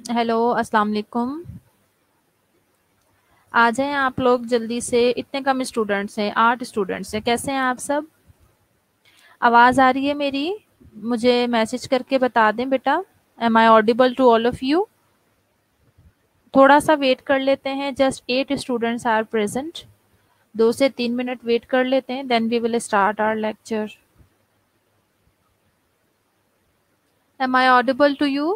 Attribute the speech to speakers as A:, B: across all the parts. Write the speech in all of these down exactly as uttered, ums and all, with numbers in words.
A: Hello, अस्सलाम वालेकुम। आ जाएं आप लोग जल्दी से, इतने कम स्टूडेंट्स हैं, आठ स्टूडेंट्स हैं। कैसे हैं आप सब? आवाज़ आ रही है मेरी? मुझे मैसेज करके बता दें बेटा। Am I audible to all of you? थोड़ा सा वेट कर लेते हैं, just eight students are present. दो से तीन मिनट वेट कर लेते हैं, then we will start our lecture. Am I audible to you?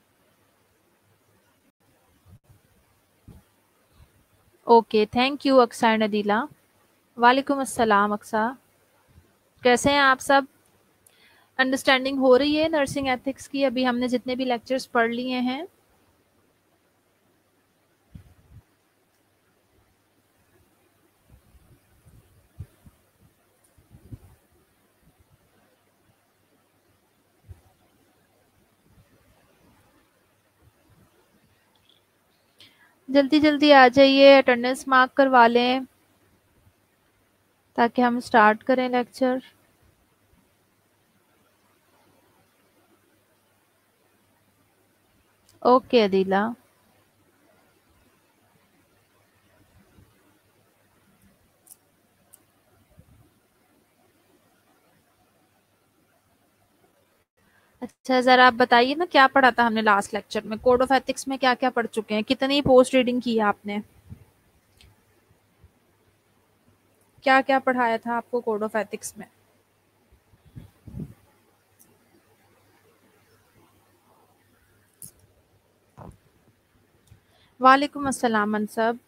A: Okay, thank you Aqsa and Adeela. वालेकुम अस्सलाम अक्सा। कैसे हैं आप सब? अंडरस्टैंडिंग हो रही है नर्सिंग एथिक्स की? अभी हमने जितने भी लेक्चर्स पढ़ लिए हैं। जल्दी जल्दी आ जाइए, अटेंडेंस मार्क करवा लें ताकि हम स्टार्ट करें लेक्चर। ओके अदीला। अच्छा, ज़रा आप बताइए ना, क्या पढ़ा था हमने लास्ट लेक्चर में? कोड ऑफ एथिक्स में क्या क्या पढ़ चुके हैं? कितनी पोस्ट रीडिंग की है आपने? क्या क्या पढ़ाया था आपको कोड ऑफ एथिक्स में? वालेकुम अस्सलाम मनसब।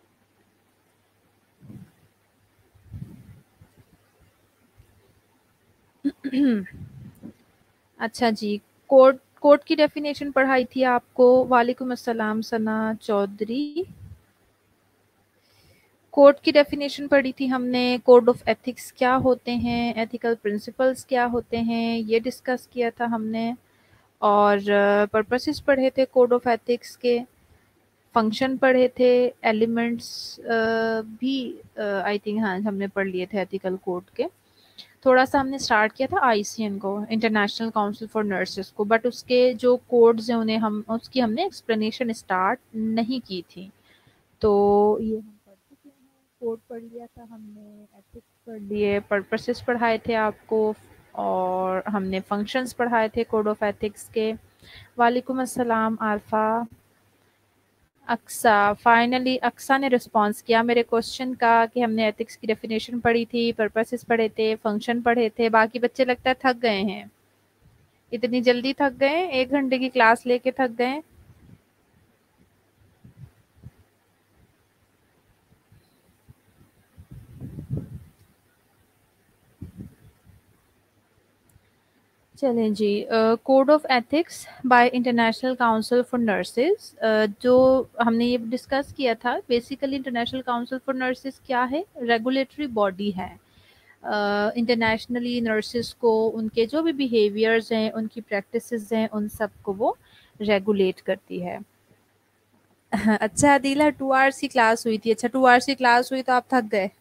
A: अच्छा जी। कोड कोड की डेफिनेशन पढ़ाई थी आपको। वालेकुम अस्सलाम सना चौधरी। कोड की डेफिनेशन पढ़ी थी हमने। कोड ऑफ एथिक्स क्या होते हैं, एथिकल प्रिंसिपल्स क्या होते हैं, ये डिस्कस किया था हमने। और पर्पसेस पढ़े थे कोड ऑफ एथिक्स के। फंक्शन पढ़े थे। एलिमेंट्स भी आई थिंक हाँ हमने पढ़ लिए थे एथिकल कोड के। थोड़ा सा हमने स्टार्ट किया था आईसीएन को, इंटरनेशनल काउंसिल फॉर नर्सेस को, बट उसके जो कोड्स हैं उन्हें हम उसकी हमने एक्सप्लेनेशन स्टार्ट नहीं की थी। तो ये हम पढ़ चुके हैं। कोड पढ़ लिया था हमने, एथिक्स पढ़ लिए, पर्पसेस पढ़ाए थे आपको, और हमने फंक्शंस पढ़ाए थे कोड ऑफ एथिक्स के। वालेकुम अस्सलाम आरफा। अक्सा, फाइनली अक्सा ने रिस्पॉन्स किया मेरे क्वेश्चन का कि हमने एथिक्स की डेफिनेशन पढ़ी थी, पर्पसेस पढ़े थे, फंक्शन पढ़े थे। बाकी बच्चे लगता है थक गए हैं। इतनी जल्दी थक गए? एक घंटे की क्लास लेके थक गए? चलें जी। Code of ethics by international council for nurses, जो हमने ये डिस्कस किया था। Basically international council for nurses क्या है? रेगुलेटरी बॉडी है। इंटरनेशनली uh, नर्सेज को उनके जो भी बिहेवियर्स हैं, उनकी प्रैक्टिसेस हैं, उन सब को वो रेगुलेट करती है। अच्छा अदीला, टू आवर्स की क्लास हुई थी? अच्छा, टू आवर्स की क्लास हुई तो आप थक गए?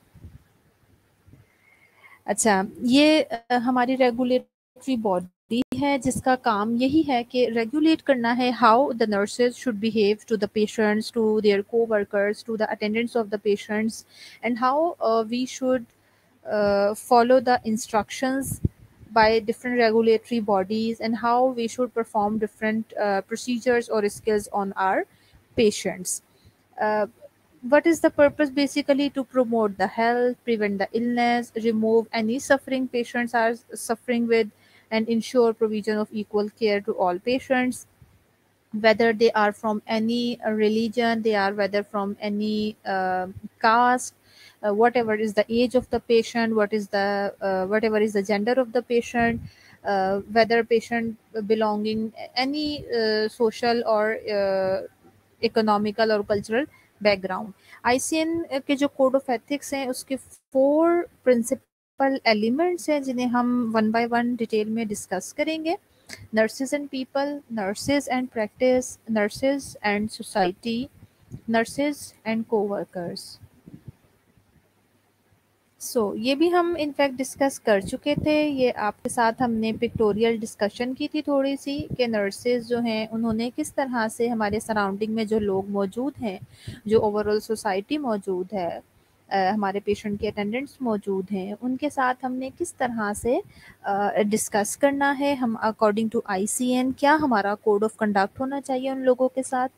A: अच्छा, ये अ, हमारी रेगुलेटरी बॉडी है जिसका काम यही है कि रेगुलेट करना है how the nurses should behave to the patients, to their co-workers, to the attendants of the patients, and how we should follow the instructions by different regulatory bodies, and how we should perform different uh, procedures or skills on our patients. Uh, what is the purpose? Basically to promote the health, prevent the illness, remove any suffering patients are suffering with, and ensure provision of equal care to all patients, whether they are from any uh, religion, they are whether from any uh, caste, uh, whatever is the age of the patient, what is the uh, whatever is the gender of the patient, uh, whether patient belonging any uh, social or uh, economical और cultural background. ICN के जो code of ethics हैं उसके four principal elements हैं जिन्हें हम one by one detail में discuss करेंगे। Nurses and people, nurses and practice, nurses and society, nurses and coworkers. So so, یہ بھی ہم انفیکٹ ڈسکس کر چکے تھے. یہ آپ کے ساتھ ہم نے پکٹوریل ڈسکشن کی تھی تھوڑی سی کہ نرسز جو ہیں انہوں نے کس طرح سے ہمارے سراؤنڈنگ میں جو لوگ موجود ہیں, جو اوور آل سوسائٹی موجود ہے, ہمارے پیشنٹ کے اٹینڈنٹس موجود ہیں, ان کے ساتھ ہم نے کس طرح سے ڈسکس کرنا ہے. ہم according to I C N کیا ہمارا کوڈ آف کنڈکٹ ہونا چاہیے ان لوگوں کے ساتھ.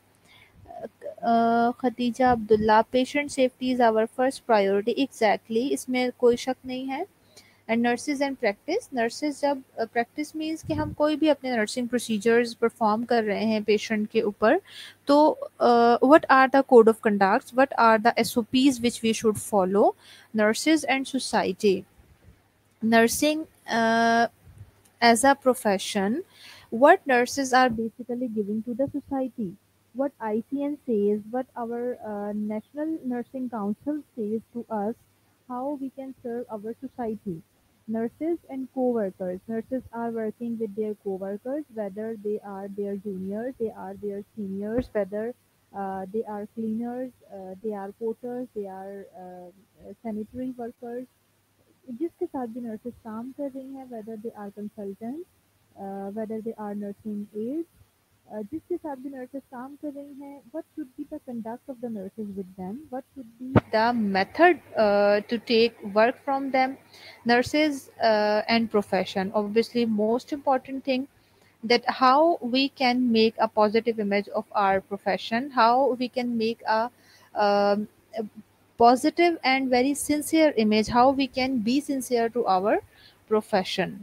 A: Khadija Abdullah, patient safety is our first priority. Exactly, اس میں کوئی شک نہیں ہے. And nurses and practice, nurses جب پریکٹس مینس کہ ہم کوئی بھی اپنے نرسنگ پروسیجرز پرفارم کر رہے ہیں پیشنٹ کے اوپر, تو what are the code of conducts, what are the S O Ps which we should follow. Nurses and society, nursing uh, as a profession, what nurses are basically giving to the society, what I C N says, what our uh, National Nursing Council says to us, how we can serve our society. Nurses and co-workers, nurses are working with their co-workers, whether they are their juniors, they are their seniors, whether uh, they are cleaners, uh, they are porters, they are uh, sanitary workers, جس کے ساتھ بھی nurses کام کر رہی ہیں, whether they are consultant, whether they are nursing aid, جس کے ساتھ بھی نرسز کام کر رہی ہیں, what should be the conduct of the nurses with them, what should be the method to take work from them. Nurses and profession, obviously most important thing that how we can make a positive image of our profession, how we can make a, um, a positive and very sincere image, how we can be sincere to our profession.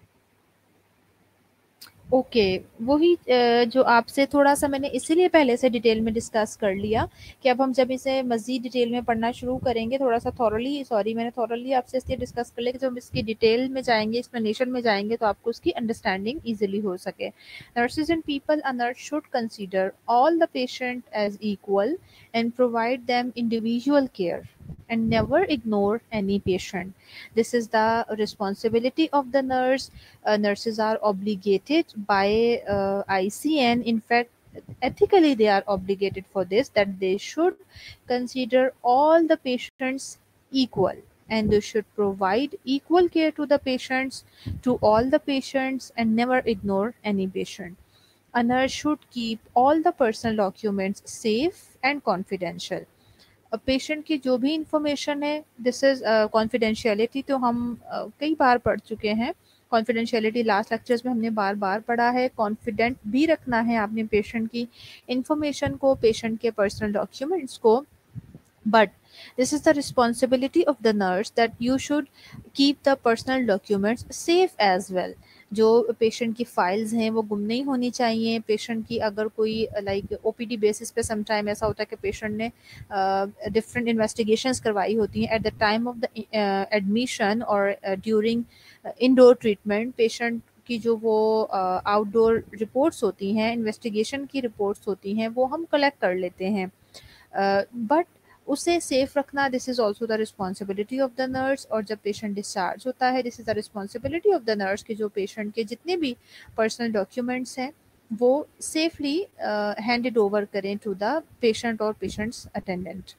A: Okay, وہی جو آپ سے تھوڑا سا میں نے اسی لیے پہلے سے ڈیٹیل میں ڈسکس کر لیا کہ اب ہم جب اسے مزید ڈیٹیل میں پڑھنا شروع کریں گے, تھوڑا سا تھورلی سوری میں نے تھورلی آپ سے اس لیے ڈسکس کر لیا کہ جب ہم اس کی ڈیٹیل میں جائیں گے, ایکسپلینیشن میں جائیں گے, تو آپ کو اس کی انڈرسٹینڈنگ ایزیلی ہو سکے. Nurses and people, a nurse should consider all the patient as equal and provide them individual care and never ignore any patient. This is the responsibility of the nurse. Uh, nurses are obligated by uh, I C N. In fact, ethically they are obligated for this, that they should consider all the patients equal and they should provide equal care to the patients, to all the patients, and never ignore any patient. A nurse should keep all the personal documents safe and confidential. Patient کی جو بھی information ہے, this is confidentiality, تو ہم uh, کئی بار پڑھ چکے ہیں. کانفیڈینشیلٹی لاسٹ لیکچرز میں ہم نے بار بار پڑھا ہے. کانفیڈنٹ بھی رکھنا ہے آپ نے پیشنٹ کی انفارمیشن کو, پیشنٹ کے پرسنل ڈاکیومنٹس کو. But this is the responsibility of the nurse that you should keep the personal documents safe as well. جو پیشنٹ کی فائلز ہیں وہ گم نہیں ہونی چاہیے. پیشنٹ کی اگر کوئی like O P D basis پہ سم ٹائم ایسا ہوتا ہے کہ پیشنٹ نے ڈفرینٹ انویسٹیگیشنس کروائی ہوتی ہیں at the time of the admission اور ڈیورنگ انڈور ٹریٹمنٹ, پیشنٹ کی جو وہ آؤٹ ڈور رپورٹس ہوتی ہیں, انویسٹیگیشن کی رپورٹس ہوتی ہیں, وہ ہم کلیکٹ کر لیتے ہیں. بٹ اسے سیف رکھنا, this is also the responsibility of the nurse. اور جب پیشنٹ ڈسچارج ہوتا ہے, this is the responsibility of the nurse کہ جو پیشنٹ کے جتنے بھی پرسنل ڈاکیومنٹس ہیں وہ سیفلی ہینڈڈ اوور کریں ٹو دا پیشنٹ اور patients attendant.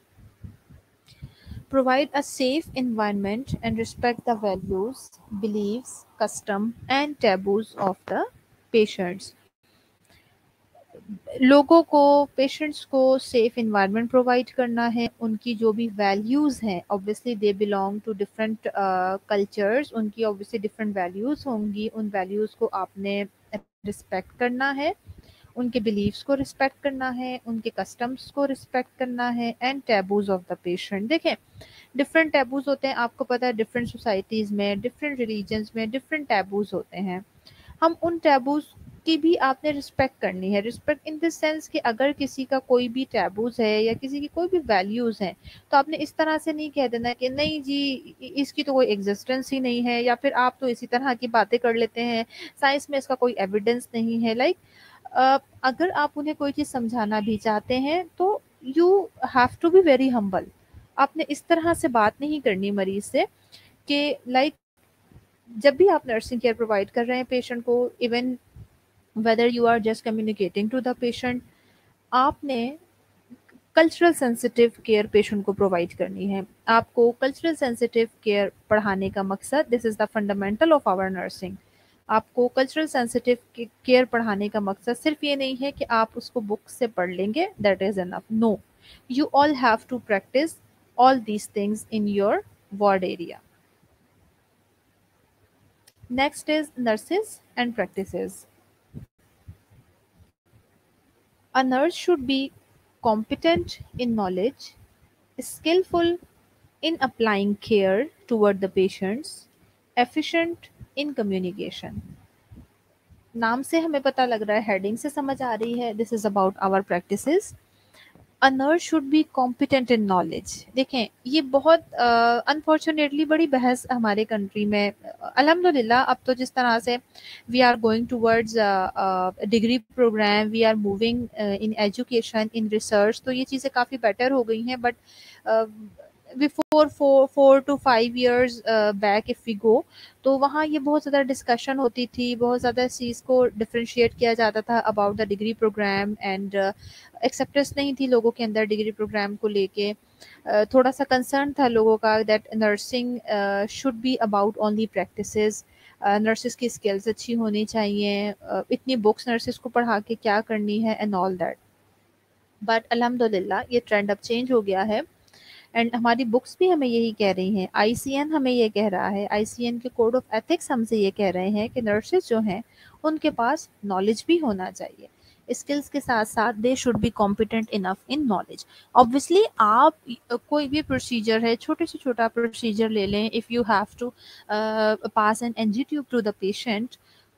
A: Provide a safe environment and respect the values, beliefs, custom and taboos of the patients. لوگوں کو, پیشنٹس کو سیف انوائرمنٹ پرووائڈ کرنا ہے. ان کی جو بھی ویلیوز ہیں, obviously they belong to different cultures, ان کی obviously different ویلیوز ہوں گی. ان ویلیوز کو آپ نے رسپیکٹ کرنا ہے, ان کے بلیفس کو رسپیکٹ کرنا ہے, ان کے کسٹمس کو رسپیکٹ کرنا ہے. And taboos of the patient, دیکھیں ڈفرینٹ ٹیبوز ہوتے ہیں, آپ کو پتہ ہے ڈفرینٹ سوسائٹیز میں, ڈفرینٹ ریلیجنس میں ڈفرینٹ ٹیبوز ہوتے ہیں. ہم ان ٹیبوز کی بھی آپ نے رسپیکٹ کرنی ہے. رسپیکٹ ان دس سینس کہ اگر کسی کا کوئی بھی ٹیبوز ہے یا کسی کی کوئی بھی ویلیوز ہیں, تو آپ نے اس طرح سے نہیں کہہ دینا کہ نہیں جی اس کی تو کوئی ایگزسٹنس ہی نہیں ہے, یا پھر آپ تو اسی طرح کی باتیں کر لیتے ہیں, سائنس میں اس کا کوئی ایویڈنس نہیں ہے. لائک اگر آپ انہیں کوئی چیز سمجھانا بھی چاہتے ہیں تو you have to be very humble. آپ نے اس طرح سے بات نہیں کرنی مریض سے کہ لائک جب بھی آپ نرسنگ کیئر پرووائڈ کر رہے ہیں پیشنٹ کو, even whether you are just communicating to the patient, آپ نے कल्चरल सेंसिटिव केयर पेशेंट को प्रोवाइड करनी है। आपको कल्चरल सेंसिटिव केयर पढ़ाने का मकसद, this is the fundamental of our nursing, आपको कल्चरल सेंसिटिव केयर पढ़ाने का मकसद सिर्फ ये नहीं है कि आप उसको बुक से पढ़ लेंगे, that is enough. No, you all have to practice all these things in your ward area. Next is nurses and practices. A nurse should be competent in knowledge, skillful in applying care toward the patients, efficient in communication. नाम से हमें पता लग रहा है, heading से समझ आ रही है, this is about our practices. A nurse should be competent in knowledge. देखें, ये बहुत अनफॉर्चुनेटली uh, बड़ी बहस हमारे कंट्री में, अल्हम्दुलिल्लाह अब तो जिस तरह से we are going towards degree program, we are moving in education, in research, तो ये चीज़ें काफ़ी बेटर हो गई हैं। But before four four two five years back if we go, तो वहाँ ये बहुत ज़्यादा डिस्कशन होती थी, बहुत ज़्यादा इस चीज़ को डिफ्रेंशिएट किया जाता था about the degree program, and acceptance नहीं थी लोगों के अंदर डिग्री प्रोग्राम को लेके। uh, थोड़ा सा कंसर्न था लोगों का that nursing should be about only practices, nurses की स्किल्स अच्छी होनी चाहिए, uh, इतनी बुक्स नर्सिस को पढ़ा के क्या करनी है एंड ऑल दैट। बट अल्हम्दुलिल्लाह ये ट्रेंड अब चेंज हो गया है, एंड हमारी बुक्स भी हमें यही कह रही हैं, आईसीएन हमें ये कह रहा है, आईसीएन के कोड ऑफ एथिक्स हमसे ये कह रहे हैं कि नर्सेज जो हैं उनके पास नॉलेज भी होना चाहिए, स्किल्स के साथ साथ they should be competent enough in knowledge. Obviously आप कोई भी प्रोसीजर है, छोटे से छोटा प्रोसीजर ले लें, if you have to pass an NG tube to the patient,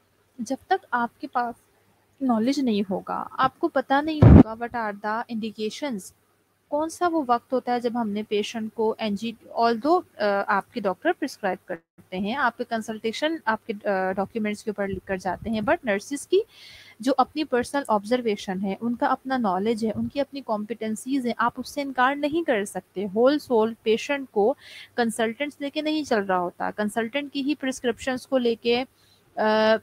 A: जब तक आपके पास नॉलेज नहीं होगा, आपको पता नहीं होगा व्हाट आर द इंडिकेशंस, कौन सा वो वक्त होता है जब हमने पेशेंट को एनजी, ऑल दो आपके डॉक्टर प्रिस्क्राइब करते हैं, आपके कंसल्टेशन आपके डॉक्यूमेंट्स के ऊपर लिख कर जाते हैं, बट नर्सिस की जो अपनी पर्सनल ऑब्जर्वेशन है, उनका अपना नॉलेज है, उनकी अपनी कॉम्पिटेंसीज है, आप उससे इनकार नहीं कर सकते। होल सोल पेशेंट को कंसल्टेंट्स लेके नहीं चल रहा होता, कंसल्टेंट की ही प्रिस्क्रिप्शंस को लेके uh,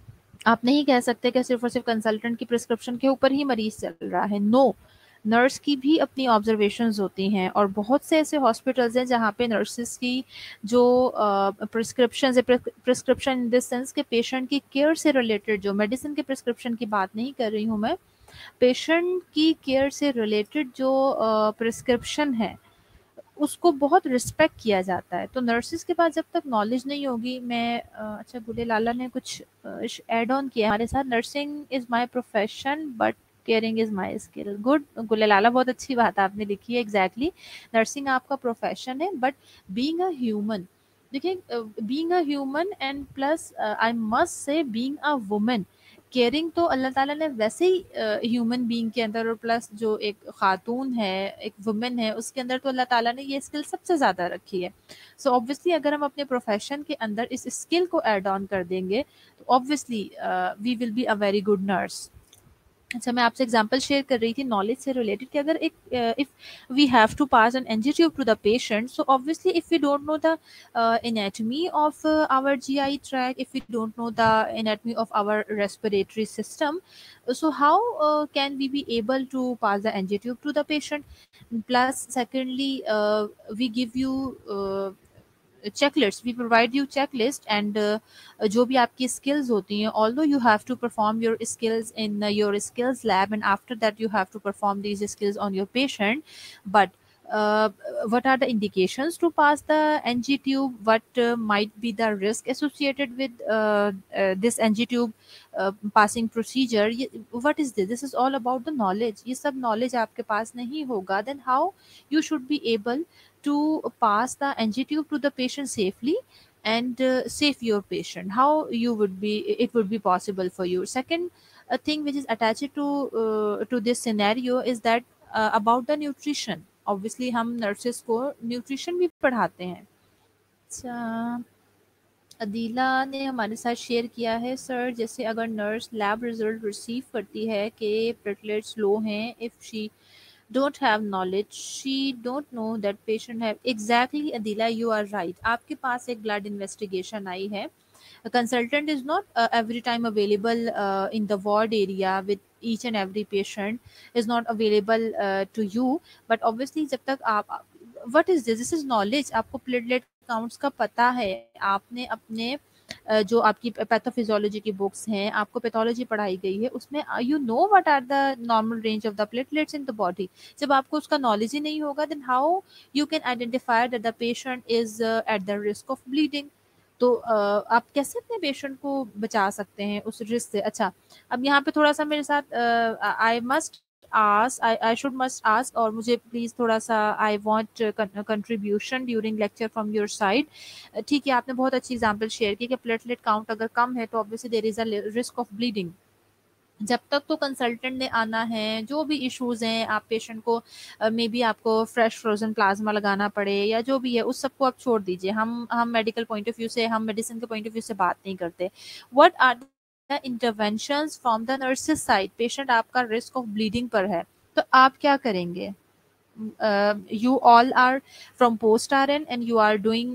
A: आप नहीं कह सकते कि सिर्फ और सिर्फ कंसल्टेंट की प्रिस्क्रिप्शन के ऊपर ही मरीज चल रहा है। नो, नर्स की भी अपनी ऑब्जर्वेशंस होती हैं, और बहुत से ऐसे हॉस्पिटल्स हैं जहाँ पे नर्सिस की जो प्रिस्क्रिप्शन है, प्रिस्क्रिप्शन इन दिस सेंस के पेशेंट की केयर से रिलेटेड, जो मेडिसिन के प्रिस्क्रिप्शन की बात नहीं कर रही हूँ मैं, पेशेंट की केयर से रिलेटेड जो प्रिस्क्रिप्शन है उसको बहुत रिस्पेक्ट किया जाता है। तो नर्सिस के पास जब तक नॉलेज नहीं होगी, मैं uh, अच्छा गुले लाला ने कुछ ऐड ऑन किया हमारे साथ, nursing is my profession but caring is my skill. Good Gule Lala, बहुत अच्छी बात आपने लिखी है। एग्जैक्टली, नर्सिंग आपका प्रोफेशन है, बट बीइंग अ ह्यूमन, देखिए being a human and plus I must say being a woman, caring तो अल्लाह ताला ने वैसे ही ह्यूमन uh, बीइंग के अंदर, और प्लस जो एक खातून है, एक वुमेन है, उसके अंदर तो अल्लाह ताला ने ये स्किल सबसे ज़्यादा रखी है। सो so, ऑब्वियसली अगर हम अपने प्रोफेशन के अंदर इस स्किल को ऐड ऑन कर देंगे तो obviously we will be a very good nurse. अच्छा, मैं आपसे एग्जांपल शेयर कर रही थी नॉलेज से रिलेटेड कि अगर एक if we have to pass an NG tube to the patient, so obviously if we don't know the anatomy of uh, our G I tract, if we don't know the anatomy of our respiratory system, so how uh, can we be able to pass the N G tube to the patient? Plus, secondly, uh, we give you uh, checklist, we provide you checklist, and uh, जो भी आपकी skills होती हैं, although you have to perform your skills in uh, your skills lab, and after that you have to perform these skills on your patient, but uh, what are the indications to pass the N G tube, what uh, might be the risk associated with uh, uh, this N G tube uh, passing procedure, ये- what is this, this is all about the knowledge। ये सब knowledge आपके पास नहीं होगा, then how you should be able to pass the N G tube to the patient safely and uh, save your patient, how you would be, it would be possible for you? Second uh, thing which is attached to uh, to this scenario is that uh, about the nutrition, obviously हम nurses को nutrition भी पढ़ाते हैं। अच्छा, अदीला ने हमारे साथ share किया है, सर जैसे अगर नर्स लैब रिजल्ट रिसीव करती है कि प्लेटलेट्स लो हैं, if she don't have knowledge, she don't know that patient have, exactly Adila, you are right, आपके पास एक ब्लड इन्वेस्टिगेशन आई है, A consultant is not uh, every time available uh, in the ward area with each and every patient is not available uh, to you. But obviously जब तक आप what is this? This is knowledge. आपको platelet counts का पता है, आपने अपने uh, जो आपकी पैथोफिजियोलॉजी की बुक्स हैं, आपको पैथोलॉजी पढ़ाई गई है, उसमें you know what are the normal range of the platelets in the body. जब आपको उसका नॉलेज ही नहीं होगा, then how you can identify that the patient is at the risk of bleeding. तो uh, आप कैसे अपने पेशेंट को बचा सकते हैं उस रिस्क से. अच्छा, अब यहाँ पे थोड़ा सा मेरे साथ I must ask I, I should must ask और मुझे प्लीज थोड़ा सा I want contribution during lecture from your side. ठीक है, आपने बहुत अच्छी एग्जांपल शेयर की कि प्लेटलेट काउंट अगर कम है तो obviously there is a risk of bleeding. जब तक तो कंसल्टेंट ने आना है, जो भी इश्यूज हैं, आप पेशेंट को मे uh, बी आपको फ्रेश फ्रोजन प्लाज्मा लगाना पड़े या जो भी है, उस सबको आप छोड़ दीजिए. हम हम मेडिकल पॉइंट ऑफ व्यू से, हम मेडिसिन के पॉइंट ऑफ व्यू से बात नहीं करते. What are interventions from the nurses side. Patient आपका रिस्क ऑफ ब्लीडिंग पर है, तो आप क्या करेंगे? You all are from post R N and you are doing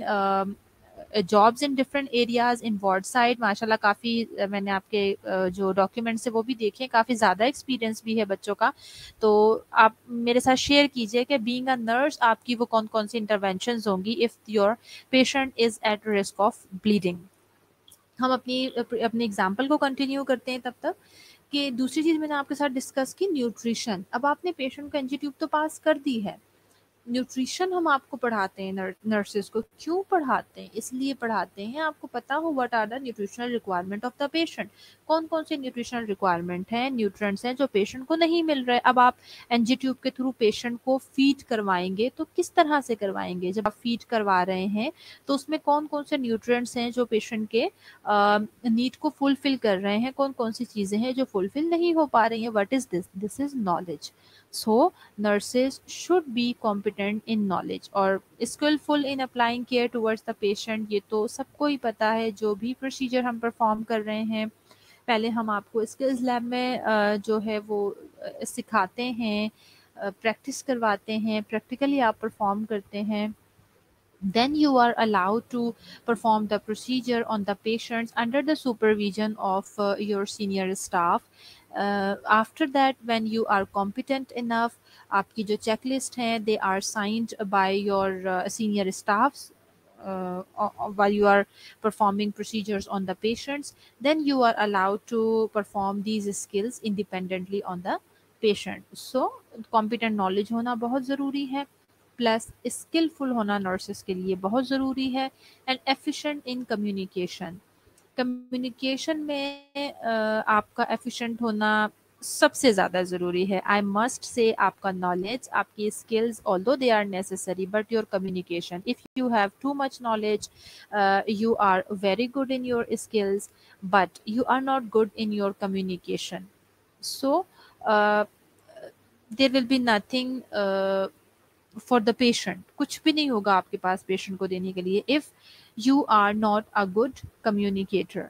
A: jobs in different areas in ward side. माशाल्लाह काफ़ी uh, मैंने आपके uh, जो डॉक्यूमेंट्स है वो भी देखे, काफ़ी ज़्यादा एक्सपीरियंस भी है बच्चों का. तो आप मेरे साथ शेयर कीजिए कि बीइंग अ नर्स आपकी वो कौन कौन सी इंटरवेंशंस होंगी if your patient is at risk of bleeding. हम अपनी अपने एग्जाम्पल को कंटिन्यू करते हैं तब तक कि दूसरी चीज़ मैंने आपके साथ डिस्कस की, न्यूट्रिशन. अब आपने पेशेंट को एनजी ट्यूब तो पास कर दी है, न्यूट्रिशन हम आपको पढ़ाते हैं. नर, नर्सेज को क्यों पढ़ाते हैं? इसलिए पढ़ाते हैं आपको पता हो what are the nutritional requirement of the patient. कौन कौन से न्यूट्रिशनल रिक्वायरमेंट हैं, न्यूट्रिएंट्स हैं जो पेशेंट को नहीं मिल रहे. अब आप एनजी ट्यूब के थ्रू पेशेंट को फीड करवाएंगे तो किस तरह से करवाएंगे? जब आप फीड करवा रहे हैं तो उसमें कौन कौन से न्यूट्रिएंट्स हैं जो पेशेंट के नीड को फुलफिल कर रहे हैं, कौन कौन सी चीज़ें हैं जो फुलफिल नहीं हो पा रही हैं. What is this? This is knowledge. So nurses should be competent in knowledge और skillful in applying care towards the patient. ये तो सबको ही पता है. जो भी प्रोसीजर हम परफॉर्म कर रहे हैं, पहले हम आपको स्किल्स लैब में जो है वो सिखाते हैं, प्रैक्टिस करवाते हैं, प्रैक्टिकली आप परफॉर्म करते हैं. Then you are allowed to perform the procedure on the patients under the supervision of uh, your senior staff. Uh, after that, when you are competent enough, आपकी जो checklist है, they are signed by your uh, senior staffs uh, while you are performing procedures on the patients. Then you are allowed to perform these skills independently on the patient. So competent knowledge होना बहुत ज़रूरी है, plus skilful होना nurses के लिए बहुत ज़रूरी है, and efficient in communication. Communication में uh, आपका एफिशिएंट होना सबसे ज़्यादा ज़रूरी है. आई मस्ट से आपका नॉलेज, आपकी skills although they are necessary, but your communication, if you have too much knowledge, you are very good in your skills but you are not good in your communication. So there will be nothing for the patient. कुछ भी नहीं होगा आपके पास patient को देने के लिए if you are not a good communicator.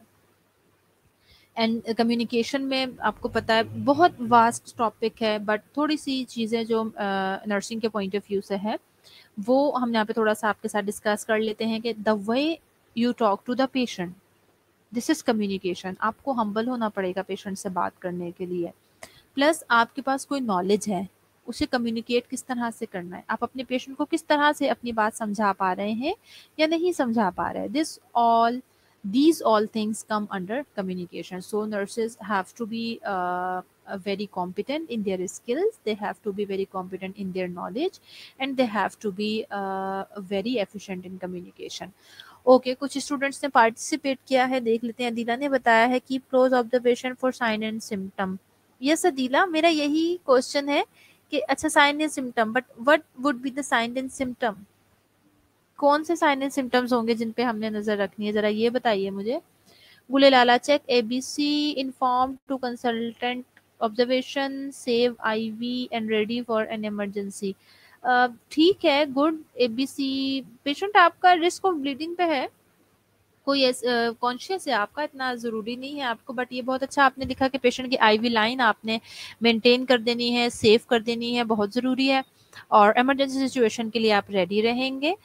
A: And communication में आपको पता है बहुत वास्ट टॉपिक है, बट थोड़ी सी चीज़ें जो नर्सिंग uh, के पॉइंट ऑफ व्यू से है वो हम यहाँ पे थोड़ा सा आपके साथ डिस्कस कर लेते हैं कि the way you talk to the patient, this is communication. आपको हम्बल होना पड़ेगा पेशेंट से बात करने के लिए. प्लस आपके पास कोई नॉलेज है, उसे कम्युनिकेट किस तरह से करना है, आप अपने पेशेंट को किस तरह से अपनी बात समझा पा रहे हैं या नहीं समझा पा रहे हैं. This all these all things come under communication. So nurses have to be uh, uh, very competent in their skills, they have to be very competent in their knowledge, and they have to be uh, very efficient in communication. Okay okay, कुछ students ने participate किया है, देख लेते हैं. अदीला ने बताया है कि close observation for sign and symptom. Yes Adeela, मेरा यही क्वेश्चन है कि अच्छा sign and symptom, but what would be the sign and symptom? कौन से साइन एंड सिम्टम्स होंगे जिन पे हमने नजर रखनी है, जरा ये बताइए मुझे. Gule Lala check ABC inform to consultant observation save IV and ready for an emergency. ठीक है, गुड. एबीसी पेशेंट आपका रिस्क ऑफ ब्लीडिंग पे है, कोई कॉन्शियस uh, है आपका, इतना ज़रूरी नहीं है आपको, बट ये बहुत अच्छा आपने लिखा कि पेशेंट की आईवी लाइन आपने मेंटेन कर देनी है, सेव कर देनी है, बहुत ज़रूरी है, और इमरजेंसी सिचुएशन के लिए आप रेडी रहेंगे.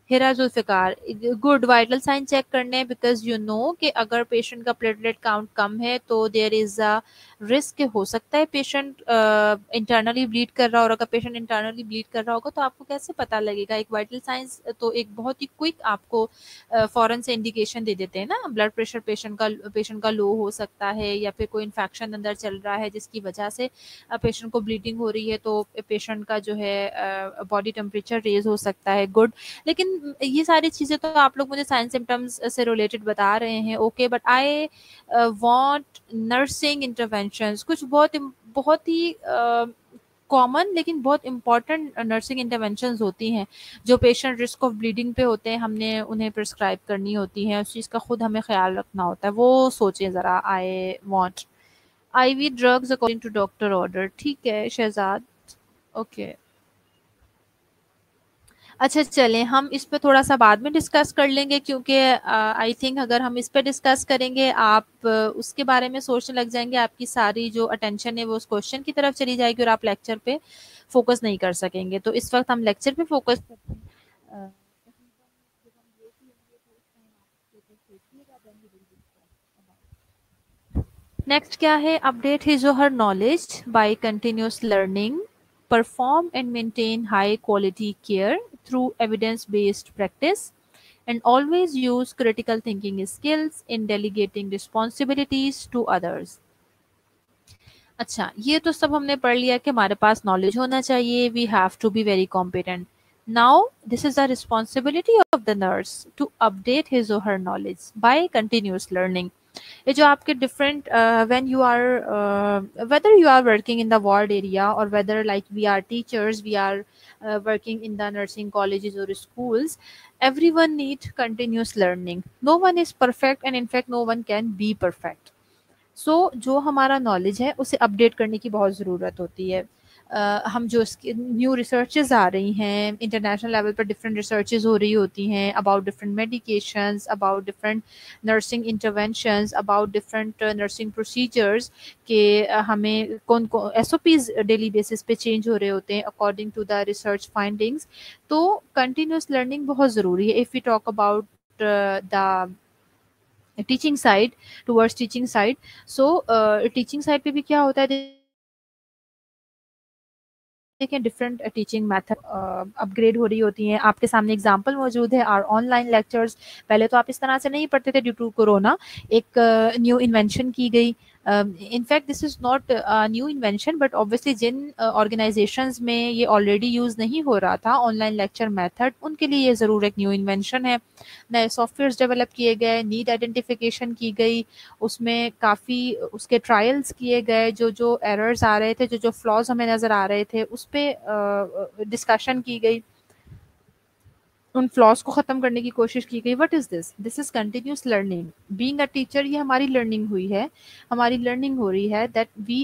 A: Hira Zulfiqar good vital sign check کرنے بیکاز یو نو کہ اگر پیشنٹ کا پلیٹلیٹ کاؤنٹ کم ہے تو دیر از اے رسک کہ ہو سکتا ہے پیشنٹ انٹرنلی بلیڈ کر رہا، اور اگر پیشنٹ انٹرنلی بلیڈ کر رہا ہوگا تو آپ کو کیسے پتہ لگے گا؟ ایک وائٹل سائنس تو ایک بہت ہی کوئک آپ کو فوراً سے انڈیکیشن دے دیتے ہیں نا. بلڈ پریشر پیشنٹ کا پیشنٹ کا لو ہو سکتا ہے، یا پھر کوئی انفیکشن اندر چل رہا ہے جس کی وجہ سے پیشنٹ کو بلیڈنگ ہو رہی ہے، تو پیشنٹ کا جو ہے باڈی ٹمپریچر ریز ہو سکتا ہے. گڈ. لیکن یہ ساری چیزیں تو آپ لوگ مجھے سائن سمٹمس سے ریلیٹڈ بتا رہے ہیں، okay, but I want nursing interventions, کچھ بہت بہت ہی کامن لیکن بہت امپورٹنٹ نرسنگ انٹرونشنز ہوتی ہیں جو پیشنٹ رسک آف بلیڈنگ پہ ہوتے ہیں، ہم نے انہیں پرسکرائب کرنی ہوتی ہیں، اس چیز کا خود ہمیں خیال رکھنا ہوتا ہے. وہ سوچیں ذرا. I want I we drugs according to doctor order. ٹھیک ہے شہزاد، اوکے. اچھا چلیں ہم اس پہ تھوڑا سا بعد میں ڈسکس کر لیں گے، کیونکہ آئی تھنک اگر ہم اس پہ ڈسکس کریں گے آپ اس کے بارے میں سوچنے لگ جائیں گے، آپ کی ساری جو اٹینشن ہے وہ اس کوشچن کی طرف چلی جائے گی اور آپ لیکچر پہ فوکس نہیں کر سکیں گے. تو اس وقت ہم لیکچر پہ فوکس کرتے ہیں. نیکسٹ کیا ہے؟ اپڈیٹ ہز اور her knowledge by continuous learning, perform and maintain high quality care through evidence based practice, and always use critical thinking skills in delegating responsibilities to others. اچھا یہ تو سب ہم نے پڑھ لیا کہ ہمارے پاس نالج ہونا چاہیے, we have to be very competent. Now this is the responsibility of the nurse to update his or her knowledge by continuous learning. یہ جو آپ کے different when you are whether you are working in the ward area اور whether like we are teachers, we are working in the nursing colleges اور schools, every one need continuous learning. No one is perfect and in fact no one can be perfect. So جو ہمارا knowledge ہے اسے update کرنے کی بہت ضرورت ہوتی ہے. ہم جو اس کی نیو ریسرچز آ رہی ہیں انٹرنیشنل لیول پر, ڈفرینٹ ریسرچز ہو رہی ہوتی ہیں about different medications, about different nursing interventions, about different nursing procedures, کہ ہمیں کون کون S O Ps daily basis پہ چینج ہو رہے ہوتے ہیں according to the research findings. تو کنٹینیوس لرننگ بہت ضروری ہے. If you talk about the teaching side, towards teaching side, so teaching side پہ بھی کیا ہوتا ہے دیکھیں different teaching method upgrade ہو رہی ہوتی ہیں. آپ کے سامنے اگزامپل موجود ہے آر آن لائن لیکچرز. پہلے تو آپ اس طرح سے نہیں پڑھتے تھے ڈیو ٹو کورونا. ایک نیو انوینشن کی گئی. In fact this is not new invention, but obviously جن آرگنائزیشنز میں یہ آلریڈی یوز نہیں ہو رہا تھا آن لائن لیکچر میتھڈ, ان کے لیے یہ ضرور ایک نیو انوینشن ہے. نئے سافٹ ویئرس ڈیولپ کیے گئے, نیڈ آئیڈینٹیفیکیشن کی گئی, اس میں کافی اس کے ٹرائلس کیے گئے, جو جو ایررز آ رہے تھے, جو جو فلاز ہمیں نظر آ رہے تھے اس پہ ڈسکشن کی گئی, ان فلاز کو ختم کرنے کی کوشش کی گئی. What is this? This is continuous learning. Being a teacher, یہ ہماری لرننگ ہوئی ہے, ہماری لرننگ ہو رہی ہے that we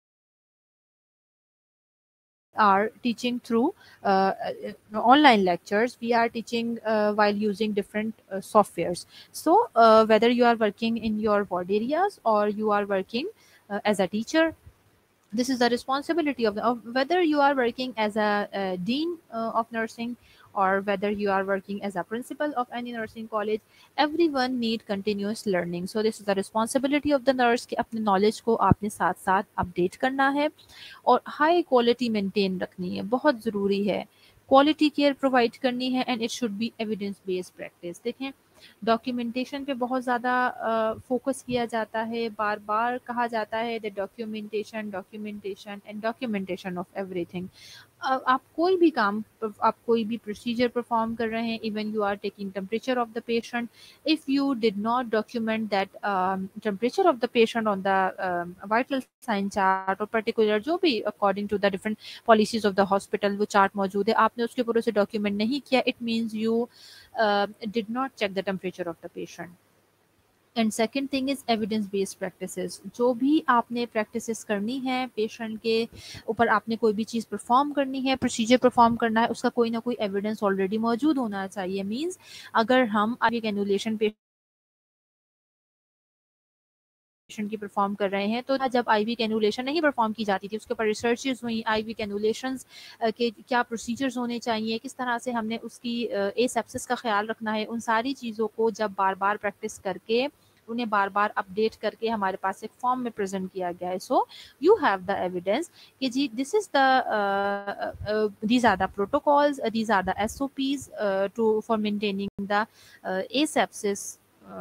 A: are teaching through uh, uh, online lectures, we are teaching uh, while using different uh, softwares. So uh, whether you are working in your ward areas or you are working uh, as a teacher, this is the responsibility of, the, of whether you are working as a, uh dean uh, of nursing, or whether you are working as a principal of any nursing college, everyone need continuous learning. So this is the responsibility of the nurse کہ اپنے knowledge کو آپ نے ساتھ ساتھ update کرنا ہے اور ہائی کوالٹی مینٹین رکھنی ہے, بہت ضروری ہے. کوالٹی کیئر پرووائڈ کرنی ہے and it should be evidence based practice. دیکھیں ڈاکیومنٹیشن پہ بہت زیادہ فوکس کیا جاتا ہے, بار بار کہا جاتا ہے that documentation documentation and documentation of everything. آپ کوئی بھی کام, آپ کوئی بھی پروسیجر پرفارم کر رہے ہیں, even you are taking temperature of the patient, if you did not document that um, temperature of the patient on the um, vital sign chart or particular جو بھی according to the different policies of the hospital وہ chart موجود ہے, آپ نے اس کے اوپر اسے ڈاکیومنٹ نہیں کیا, it means you uh, did not check the temperature of the patient. And second thing is evidence based practices. جو بھی آپ نے پریکٹسز کرنی ہے پیشنٹ کے اوپر, آپ نے کوئی بھی چیز پرفارم کرنی ہے, پروسیجر پرفارم کرنا ہے, اس کا کوئی نہ کوئی ایویڈنس آلریڈی موجود ہونا چاہیے. مینس اگر ہم اب ایک اینولیشن کی پرفارم کر رہے ہیں. تو جب آئی وی کینولیشن نہیں پرفارم کی جاتی تھی اس کے اوپر ریسرچز ہوئی, آئی وی کینولیشنز کے کیا پروسیجرز ہونے چاہیے, کس طرح سے ہم نے اس کی اے سیپسس کا خیال رکھنا ہے, ان ساری چیزوں کو جب بار بار پریکٹس کر کے انہیں بار بار اپڈیٹ کر کے ہمارے پاس ایک فارم میں پریزنٹ کیا گیا ہے. So you have the evidence کہ جی this is the these are the protocols, these are the S O Ps to for maintaining the asepsis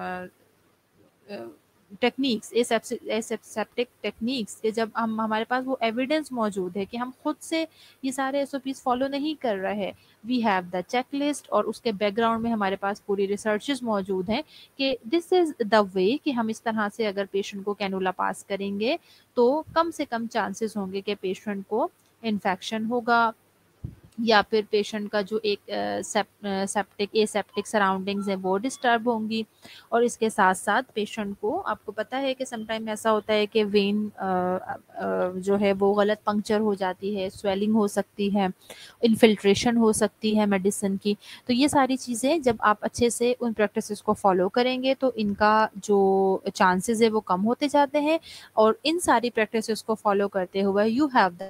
A: techniques, aseptic techniques, کہ جب ہم ہمارے پاس وہ ایویڈینس موجود ہے کہ ہم خود سے یہ سارے ایس او پیز فالو نہیں کر رہے, we have the checklist, اور اس کے بیک گراؤنڈ میں ہمارے پاس پوری ریسرچز موجود ہیں کہ دس از دا وے کہ ہم اس طرح سے اگر پیشنٹ کو کینولا پاس کریں گے تو کم سے کم چانسز ہوں گے کہ پیشنٹ کو انفیکشن ہوگا, یا پھر پیشنٹ کا جو ایک سیپٹک اے سیپٹک سراؤنڈنگز ہیں وہ ڈسٹرب ہوں گی. اور اس کے ساتھ ساتھ پیشنٹ کو, آپ کو پتہ ہے کہ سم ٹائم ایسا ہوتا ہے کہ وین جو ہے وہ غلط پنکچر ہو جاتی ہے, سویلنگ ہو سکتی ہے, انفلٹریشن ہو سکتی ہے میڈیسن کی. تو یہ ساری چیزیں جب آپ اچھے سے ان پریکٹسز کو فالو کریں گے تو ان کا جو چانسز ہے وہ کم ہوتے جاتے ہیں. اور ان ساری پریکٹسز کو فالو کرتے ہوئے یو ہیو دا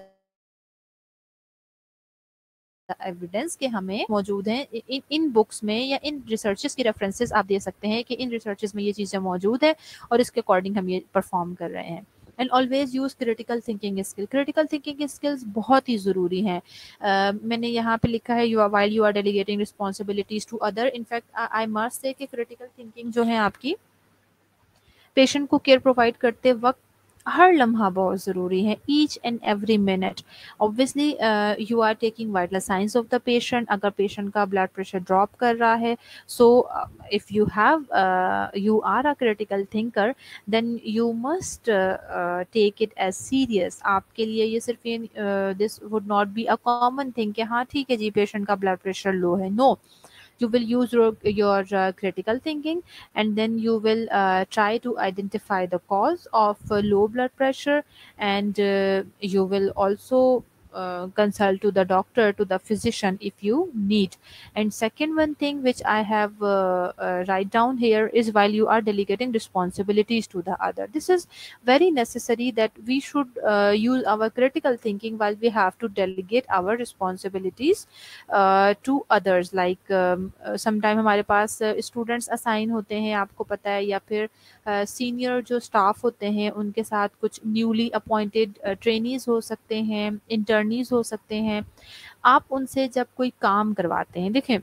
A: ایویڈینس کہ ہمیں موجود ہیں ان بکس میں, یا ان ریسرچز کی ریفرنسز آپ دے سکتے ہیں کہ ان ریسرچز میں یہ چیزیں موجود ہیں اور اس کے اکارڈنگ ہم یہ پرفارم کر رہے ہیں. And always use critical thinking skill. Critical thinking skills بہت ہی ضروری ہیں. uh, میں نے یہاں پہ لکھا ہے, you are while you are delegating responsibilities to other. In fact I must say کہ کریٹیکل تھنکنگ جو ہے آپ کی پیشنٹ کو کیئر پرووائڈ کرتے وقت ہر لمحہ بہت ضروری ہے, each and every minute. Obviously you are taking vital signs of the patient. اگر پیشنٹ کا بلڈ پریشر ڈراپ کر رہا ہے, so if you have you are a critical thinker then you must take it as serious. آپ کے لیے یہ صرف this would not be a common thing کہ ہاں ٹھیک ہے جی پیشنٹ کا بلڈ پریشر لو ہے. No, you will use your, your uh, critical thinking, and then you will uh, try to identify the cause of uh, low blood pressure, and uh, you will also uh, consult to the doctor, to the physician if you need. And second one thing which I have uh, uh, write down here is while you are delegating responsibilities to the other, this is very necessary that we should uh, use our critical thinking while we have to delegate our responsibilities uh, to others. Like um, uh, sometime ہمارے پاس students assign ہوتے ہیں, آپ کو پتہ ہے, یا پھر senior جو اسٹاف ہوتے ہیں ان کے ساتھ کچھ نیولی اپوائنٹڈ ٹرینیز ہو سکتے ہیں, انٹرنیز ہو سکتے ہیں. آپ ان سے جب کوئی کام کرواتے ہیں, دیکھیں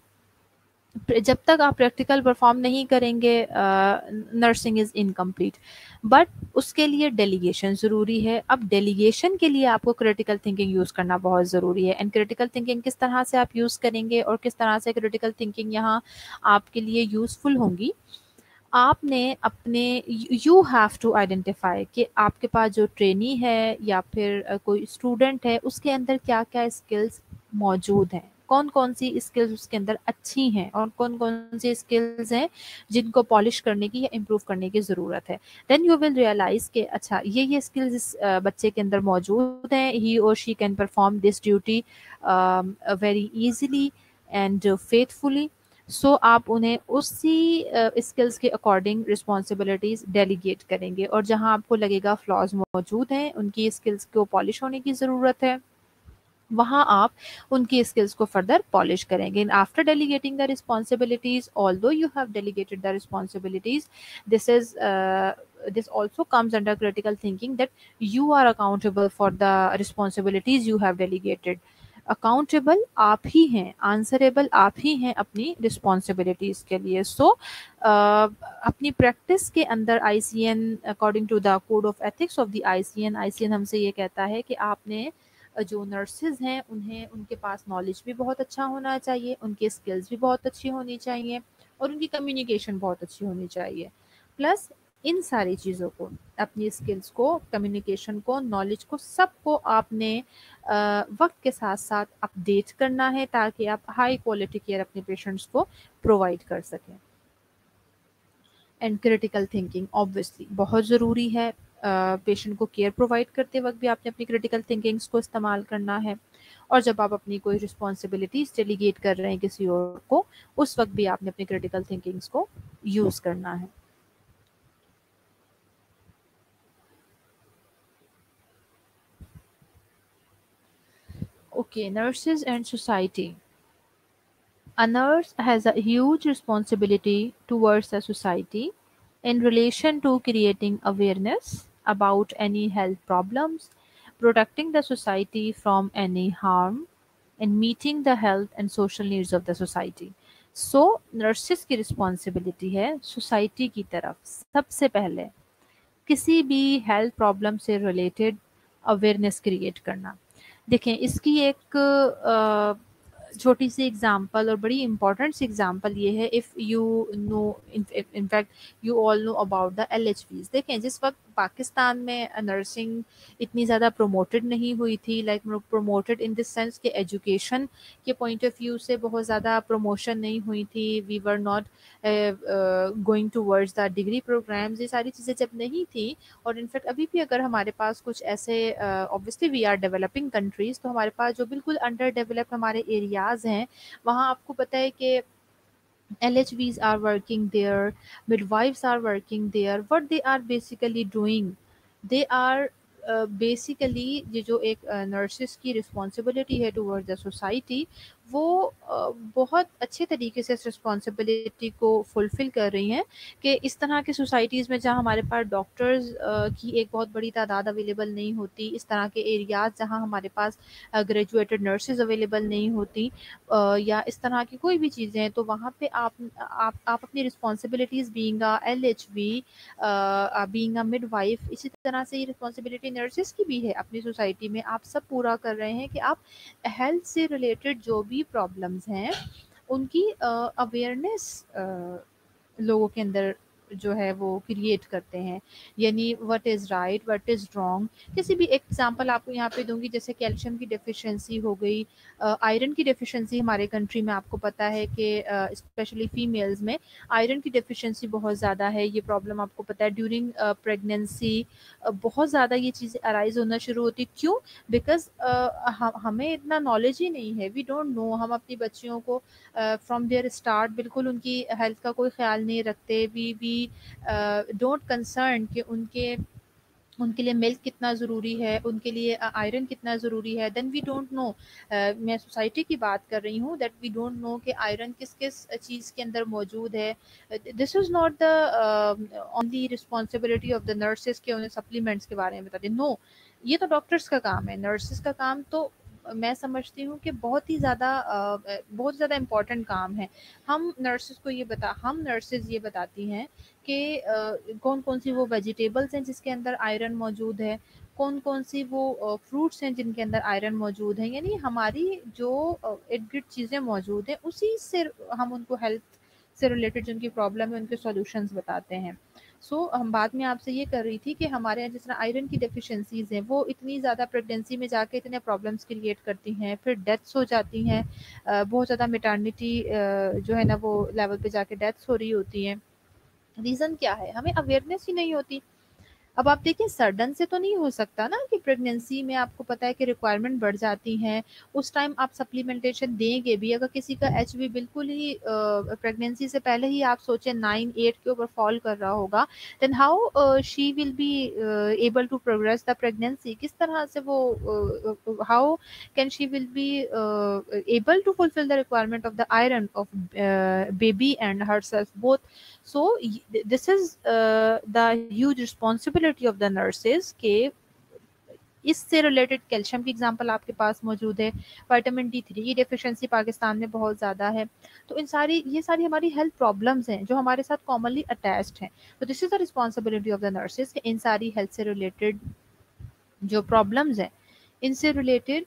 A: جب تک آپ پریکٹیکل پرفارم نہیں کریں گے نرسنگ از انکمپلیٹ, بٹ اس کے لیے ڈیلیگیشن ضروری ہے. اب ڈیلیگیشن کے لیے آپ کو کریٹیکل تھنکنگ یوز کرنا بہت ضروری ہے. اینڈ کریٹیکل تھنکنگ کس طرح سے آپ یوز کریں گے اور کس طرح سے کریٹیکل تھنکنگ یہاں آپ کے لیے یوزفل ہوں گی. آپ نے اپنے یو ہیو ٹو آئیڈینٹیفائی کہ آپ کے پاس جو ٹرینی ہے یا پھر کوئی اسٹوڈنٹ ہے اس کے اندر کیا کیا اسکلز موجود ہیں, کون کون سی اسکلز اس کے اندر اچھی ہیں اور کون کون سی اسکلز ہیں جن کو پالش کرنے کی یا امپروو کرنے کی ضرورت ہے. دین یو ول ریئلائز کہ اچھا یہ یہ اسکلز اس بچے کے اندر موجود ہیں, ہی اور she can perform this duty very easily and faithfully. So آپ انہیں اسی اسکلز کے اکارڈنگ رسپانسبلٹیز ڈیلیگیٹ کریں گے, اور جہاں آپ کو لگے گا فلاز موجود ہیں, ان کی اسکلز کو پالش ہونے کی ضرورت ہے, وہاں آپ ان کی اسکلز کو فردر پالش کریں گے. After delegating the responsibilities, although you have delegated the responsibilities, this is uh, this also comes under critical thinking that you are accountable for the responsibilities you have delegated. Accountable آپ ہی ہیں, answerable آپ ہی ہیں اپنی responsibilities کے لیے. سو اپنی پریکٹس کے اندر I C N according to the code of ethics of the I C N, I C N ہم سے یہ کہتا ہے کہ آپ نے جو نرسز ہیں انہیں ان کے پاس نالج بھی بہت اچھا ہونا چاہیے, ان کی اسکلز بھی بہت اچھی ہونی چاہیے, اور ان کی کمیونیکیشن بہت اچھی ہونی چاہیے. پلس ان ساری چیزوں کو, اپنی اسکلز کو, کمیونیکیشن کو, نالج کو, سب کو آپ نے وقت کے ساتھ ساتھ اپڈیٹ کرنا ہے تاکہ آپ ہائی کوالٹی کیئر اپنے پیشنٹس کو پرووائڈ کر سکیں. اینڈ کریٹیکل تھنکنگ obviously بہت ضروری ہے. پیشنٹ کو کیئر پرووائڈ کرتے وقت بھی آپ نے اپنی کریٹیکل تھنکنگس کو استعمال کرنا ہے, اور جب آپ اپنی کوئی رسپانسبلٹیز ڈیلیگیٹ کر رہے ہیں کسی اور کو, اس وقت بھی آپ نے اپنی کریٹیکل تھنکنگس کو یوز کرنا ہے. Okay, nurses and society. A nurse has a huge responsibility towards the society in relation to creating awareness about any health problems, protecting the society from any harm, and meeting the health and social needs of the society. So nurses की responsibility है society की तरफ सबसे पहले किसी भी health problem से related awareness create करना। देखें इसकी एक अ, छोटी सी एग्जांपल और बड़ी इंपॉर्टेंट सी एग्जांपल ये है, if you know in fact you all know about the L H Vs. देखें जिस वक्त पाकिस्तान में नर्सिंग इतनी ज़्यादा प्रमोटेड नहीं हुई थी, like promoted in this sense कि एजुकेशन के पॉइंट ऑफ व्यू से बहुत ज़्यादा प्रमोशन नहीं हुई थी, we were not going towards the degree programmes, ये सारी चीज़ें जब नहीं थी। और इनफैक्ट अभी भी अगर हमारे पास कुछ ऐसे, obviously we are developing countries, तो हमारे पास जो बिल्कुल अंडर डेवलप्ड हमारे एरियाज़ हैं वहाँ आपको पता है कि L H Vs are working there, midwives are working there. What they are basically doing, they are basically ये जो एक नर्सिस की रिस्पॉन्सिबिलिटी है टूवर्ड द सोसाइटी, वो uh, बहुत अच्छे तरीके से इस रिस्पॉन्सिबिलिटी को फुलफ़िल कर रही हैं कि इस तरह की सोसाइटीज़ में जहाँ हमारे पास डॉक्टर्स uh, की एक बहुत बड़ी तादाद अवेलेबल नहीं होती, इस तरह के एरियाज़ जहाँ हमारे पास ग्रेजुएटेड नर्सेज अवेलेबल नहीं होती, uh, या इस तरह की कोई भी चीज़ें हैं, तो वहाँ पे आप आप आप अपनी responsibilities being a L H V, being a midwife, इसी तरह से ये रिस्पॉन्सिबिलिटी नर्सेज की भी है अपनी सोसाइटी में। आप सब पूरा कर रहे हैं कि आप हेल्थ से रिलेटेड जो भी प्रॉब्लम्स हैं उनकी अवेयरनेस लोगों के अंदर जो है वो क्रिएट करते हैं, यानी what is right what is wrong. किसी भी एग्जांपल आपको यहाँ पे दूंगी, जैसे कैल्शियम की डेफिशिएंसी हो गई, आयरन की डेफिशिएंसी हमारे कंट्री में आपको पता है कि स्पेशली फीमेल्स में आयरन की डेफिशिएंसी बहुत ज़्यादा है। ये प्रॉब्लम आपको पता है ड्यूरिंग प्रेगनेंसी बहुत ज़्यादा ये चीज़ें अराइज होना शुरू होती। क्यों? बिकॉज हमें इतना नॉलेज ही नहीं है, वी डोंट नो। हम अपनी बच्चियों को फ्रॉम देयर स्टार्ट बिल्कुल उनकी हेल्थ का कोई ख्याल नहीं रखते, वी वी डोंट कंसर्न कि उनके उनके लिए मिल्क कितना ज़रूरी है, उनके लिए आयरन कितना ज़रूरी है। देन वी डोंट नो, मैं सोसाइटी की बात कर रही हूँ, दैट वी डोंट नो कि आयरन किस किस चीज़ के अंदर मौजूद है। This is not the only responsibility of the nurses के उन्हें सप्लीमेंट्स के बारे में बता दें। नो, ये तो डॉक्टर्स का काम है। नर्सेज का काम तो मैं समझती हूँ कि बहुत ही ज़्यादा बहुत ज़्यादा इम्पॉर्टेंट काम है। हम नर्सेज को ये बता हम नर्सेज ये बताती हैं कि कौन कौन सी वो वेजिटेबल्स हैं जिसके अंदर आयरन मौजूद है, कौन कौन सी वो फ्रूट्स हैं जिनके अंदर आयरन मौजूद है, यानी हमारी जो इर्द गिर्द चीज़ें मौजूद हैं उसी से हम उनको हेल्थ से रिलेटेड जो उनकी प्रॉब्लम है उनके सॉल्यूशंस बताते हैं। सो so, हम बात में आपसे ये कर रही थी कि हमारे यहाँ जिस तरह आयरन की डेफिशिएंसीज हैं वो इतनी ज़्यादा प्रेगनेंसी में जाके इतने प्रॉब्लम्स क्रिएट करती हैं, फिर डेथ्स हो जाती हैं, बहुत ज़्यादा मेटर्निटी जो है ना वो लेवल पे जाके डेथ्स हो रही होती हैं। रीज़न क्या है? हमें अवेयरनेस ही नहीं होती। अब आप देखिए सडन से तो नहीं हो सकता ना कि प्रेगनेंसी में आपको पता है कि रिक्वायरमेंट बढ़ जाती हैं, उस टाइम आप सप्लीमेंटेशन देंगे भी। अगर किसी का एच बी बिल्कुल ही प्रेगनेंसी से पहले ही आप सोचें नाइन एट के ऊपर फॉल कर रहा होगा, then how she will be able to progress the pregnancy? किस तरह से वो, how can she will be able to fulfil the requirement of the iron of baby and herself both? So y- this is uh, the huge responsibility of the nurses के इससे related calcium की example आपके पास मौजूद है, vitamin D three की deficiency Pakistan में बहुत ज़्यादा है। तो इन सारी ये सारी हमारी हेल्थ प्रॉब्लम्स हैं जो हमारे साथ कॉमनली अटैच्ड हैं। तो this is the responsibility of the nurses कि इन सारी हेल्थ से रिलेटेड जो प्रॉब्लम्स हैं इनसे रिलेटेड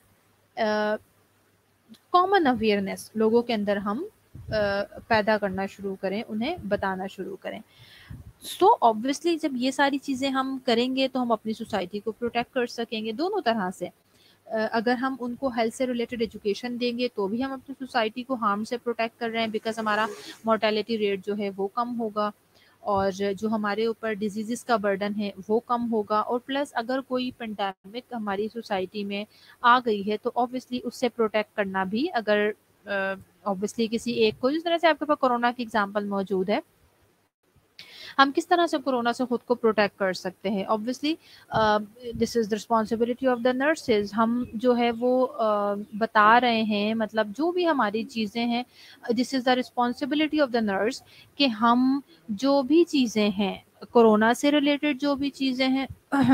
A: कॉमन अवेयरनेस लोगों के अंदर हम uh, पैदा करना शुरू करें, उन्हें बताना शुरू करें। सो so, ऑब्वियसली जब ये सारी चीज़ें हम करेंगे तो हम अपनी सोसाइटी को प्रोटेक्ट कर सकेंगे दोनों तरह से। uh, अगर हम उनको हेल्थ से रिलेटेड एजुकेशन देंगे तो भी हम अपनी सोसाइटी को हार्म से प्रोटेक्ट कर रहे हैं, बिकॉज हमारा मोर्टेलिटी रेट जो है वो कम होगा, और जो हमारे ऊपर डिजीज़ का बर्डन है वो कम होगा। और प्लस अगर कोई पेंडेमिक हमारी सोसाइटी में आ गई है तो ऑब्वियसली उससे प्रोटेक्ट करना भी, अगर ऑब्वियसली uh, किसी एक को, जिस तरह से आपके पास कोरोना की एग्जांपल मौजूद है, ہم کس طرح سے کورونا سے خود کو پروٹیکٹ کر سکتے ہیں؟ obviously this is the responsibility of the nurses. ہم جو ہے وہ uh, بتا رہے ہیں، مطلب جو بھی ہماری چیزیں ہیں، this is the responsibility of the nurse کہ ہم جو بھی چیزیں ہیں کورونا سے ریلیٹڈ، جو بھی چیزیں ہیں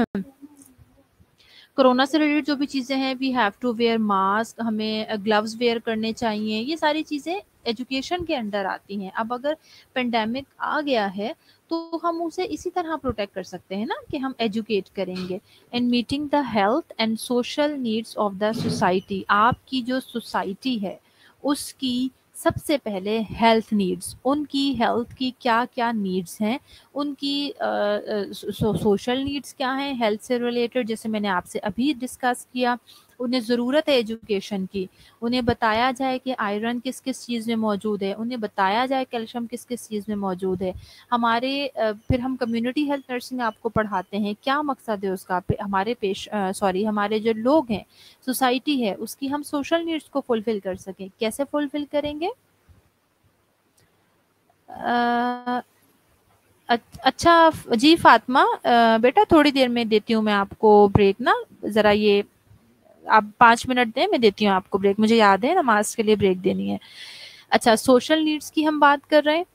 A: کورونا سے ریلیٹڈ جو بھی چیزیں ہیں، we have to wear mask, ہمیں گلوز ویئر کرنے چاہیے. یہ ساری چیزیں ایجوکیشن کے انڈر آتی ہیں. اب اگر پینڈیمک آ گیا ہے تو ہم اسے اسی طرح پروٹیکٹ کر سکتے ہیں نا کہ ہم ایجوکیٹ کریں گے. And meeting the health and social needs of the society. آپ کی جو سوسائٹی ہے اس کی سب سے پہلے ہیلتھ نیڈس، ان کی ہیلتھ کی کیا کیا نیڈس ہیں، ان کی سوشل نیڈس کیا ہیں ہیلتھ سے ریلیٹڈ، جیسے میں نے آپ سے ابھی ڈسکس کیا. انہیں ضرورت ہے ایجوکیشن کی، انہیں بتایا جائے کہ آئرن کس کس چیز میں موجود ہے، انہیں بتایا جائے کیلشیم کس کس چیز میں موجود ہے. ہمارے پھر ہم کمیونٹی ہیلتھ نرسنگ آپ کو پڑھاتے ہیں، کیا مقصد ہے اس کا؟ ہمارے پیش سوری ہمارے جو لوگ ہیں، سوسائٹی ہے، اس کی ہم سوشل نیڈس کو فلفل کر سکیں. کیسے فلفل کریں گے؟ اچھا جی فاطمہ بیٹا، تھوڑی دیر میں دیتی ہوں میں آپ کو بریک نا، ذرا یہ آپ پانچ منٹ دیں، میں دیتی ہوں آپ کو بریک. مجھے یاد ہے نماز کے لیے بریک دینی ہے. اچھا، سوشل نیڈس کی ہم بات کر رہے ہیں.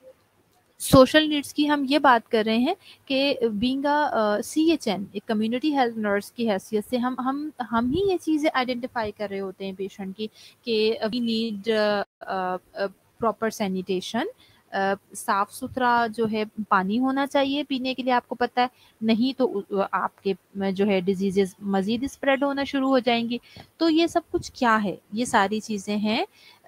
A: سوشل نیڈس کی ہم یہ بات کر رہے ہیں کہ being a C H N, ایک کمیونٹی ہیلتھ نرس کی حیثیت سے ہم ہم ہم ہی یہ چیزیں آئیڈینٹیفائی کر رہے ہوتے ہیں پیشنٹ کی کہ وی نیڈ پراپر سینیٹیشن، صاف ستھرا جو ہے پانی ہونا چاہیے پینے کے لیے. آپ کو پتہ ہے نہیں تو آپ کے جو ہے ڈیزیزز مزید اسپریڈ ہونا شروع ہو جائیں گی. تو یہ سب کچھ کیا ہے؟ یہ ساری چیزیں ہیں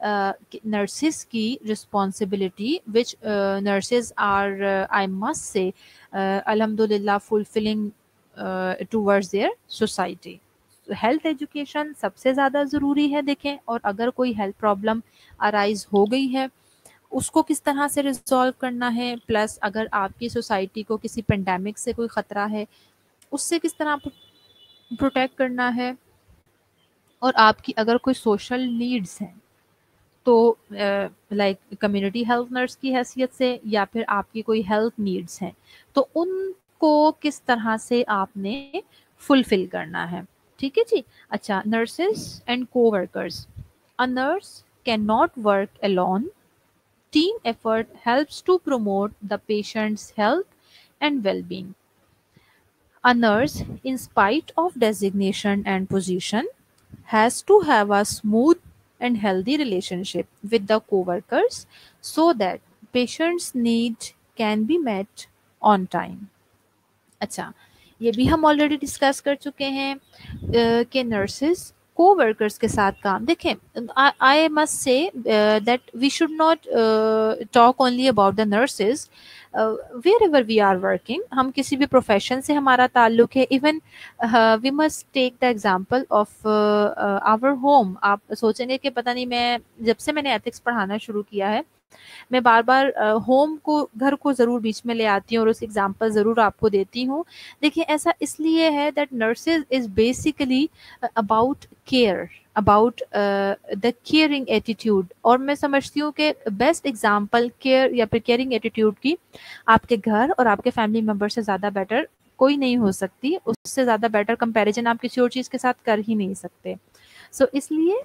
A: نرسز کی responsibility which nurses are I must say الحمد للہ fulfilling towards their society. Health education سب سے زیادہ ضروری ہے. دیکھیں، اور اگر کوئی ہیلتھ پرابلم ارائز ہو گئی ہے اس کو کس طرح سے ریزالو کرنا ہے، پلس اگر آپ کی سوسائٹی کو کسی پینڈیمک سے کوئی خطرہ ہے اس سے کس طرح پروٹیکٹ کرنا ہے، اور آپ کی اگر کوئی سوشل نیڈز ہیں تو لائک کمیونٹی ہیلتھ نرس کی حیثیت سے، یا پھر آپ کی کوئی ہیلتھ نیڈز ہیں تو ان کو کس طرح سے آپ نے فلفل کرنا ہے. ٹھیک ہے جی. اچھا، nurses and coworkers. A nurse cannot work alone. Team effort helps to promote the patient's health and well-being. A nurse, in spite of designation and position, has to have a smooth and healthy relationship with the co-workers so that patients' needs can be met on time. اچھا، یہ بھی ہم already discuss کر چکے ہیں کہ nurses کو workers کے ساتھ کام. دیکھیں، I must say that we should not talk only about the nurses wherever we are working. ہم کسی بھی پروفیشن سے ہمارا تعلق ہے، even we must take the example of our home. آپ سوچیں گے کہ پتہ نہیں، میں جب سے میں نے ایتھکس پڑھانا شروع کیا ہے میں بار بار ہوم کو، گھر کو ضرور بیچ میں لے آتی ہوں اور اس ایگزامپل ضرور آپ کو دیتی ہوں. دیکھیں، ایسا اس لیے ہے that nurses is basically about care, about the caring attitude. اور میں سمجھتی ہوں کہ بیسٹ ایگزامپل کیئر یا پھر کیئرنگ ایٹیٹیوڈ کی آپ کے گھر اور آپ کے فیملی ممبر سے زیادہ بیٹر کوئی نہیں ہو سکتی. اس سے زیادہ بیٹر کمپیریزن آپ کسی اور چیز کے ساتھ کر ہی نہیں سکتے. سو so, اس لیے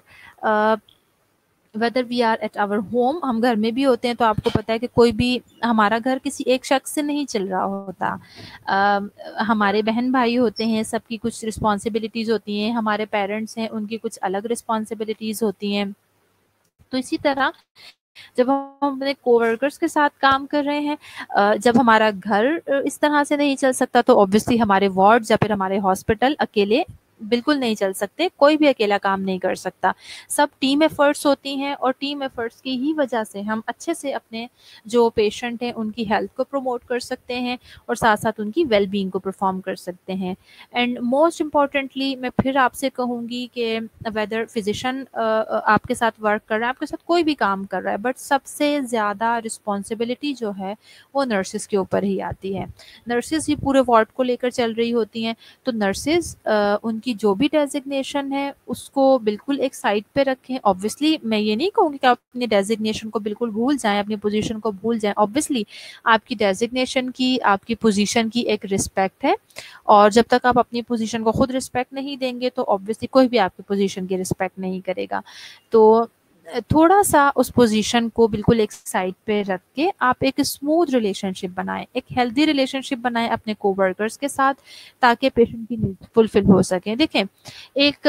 A: whether we are at our home، ہم گھر میں بھی ہوتے ہیں تو آپ کو پتہ ہے کہ کوئی بھی ہمارا گھر کسی ایک شخص سے نہیں چل رہا ہوتا. ہمارے بہن بھائی ہوتے ہیں، سب کی کچھ رسپانسبلٹیز ہوتی ہیں. ہمارے پیرنٹس ہیں، ان کی کچھ الگ رسپانسبلٹیز ہوتی ہیں. تو اسی طرح جب ہم اپنے کو ورکرز کے ساتھ کام کر رہے ہیں، جب ہمارا گھر اس طرح سے نہیں چل سکتا تو اوبویسلی ہمارے وارڈز یا پھر ہمارے ہاسپٹل اکیلے بالکل نہیں چل سکتے. کوئی بھی اکیلا کام نہیں کر سکتا. سب ٹیم ایفرٹس ہوتی ہیں، اور ٹیم ایفرٹس کی ہی وجہ سے ہم اچھے سے اپنے جو پیشنٹ ہیں ان کی ہیلتھ کو پروموٹ کر سکتے ہیں اور ساتھ ساتھ ان کی ویل بینگ کو پرفارم کر سکتے ہیں. اینڈ موسٹ امپورٹنٹلی میں پھر آپ سے کہوں گی کہ ویدر فزیشین آپ کے ساتھ ورک کر رہا ہے، آپ کے ساتھ کوئی بھی کام کر رہا ہے، بٹ سب سے زیادہ رسپانسبلٹی جو ہے وہ نرسز کے اوپر ہی آتی ہے. نرسز ہی پورے وارڈ کو لے کر چل رہی ہوتی ہیں. تو نرسز ان کی کی جو بھی ڈیزگنیشن ہے اس کو بالکل ایک سائڈ پہ رکھیں. آبویسلی میں یہ نہیں کہوں گی کہ آپ اپنی ڈیزگنیشن کو بالکل بھول جائیں, اپنی پوزیشن کو بھول جائیں. آبویسلی آپ کی ڈیزگنیشن کی, آپ کی پوزیشن کی ایک رسپیکٹ ہے, اور جب تک آپ اپنی پوزیشن کو خود رسپیکٹ نہیں دیں گے تو آبویسلی کوئی بھی آپ کی پوزیشن کی رسپیکٹ نہیں کرے گا. تو تھوڑا سا اس پوزیشن کو بالکل ایک سائڈ پہ رکھ کے آپ ایک اسموتھ ریلیشن شپ بنائیں, ایک ہیلدی ریلیشن شپ بنائیں اپنے کو ورکرز کے ساتھ, تاکہ پیشنٹ کی نیڈ فلفل ہو سکیں. دیکھیں, ایک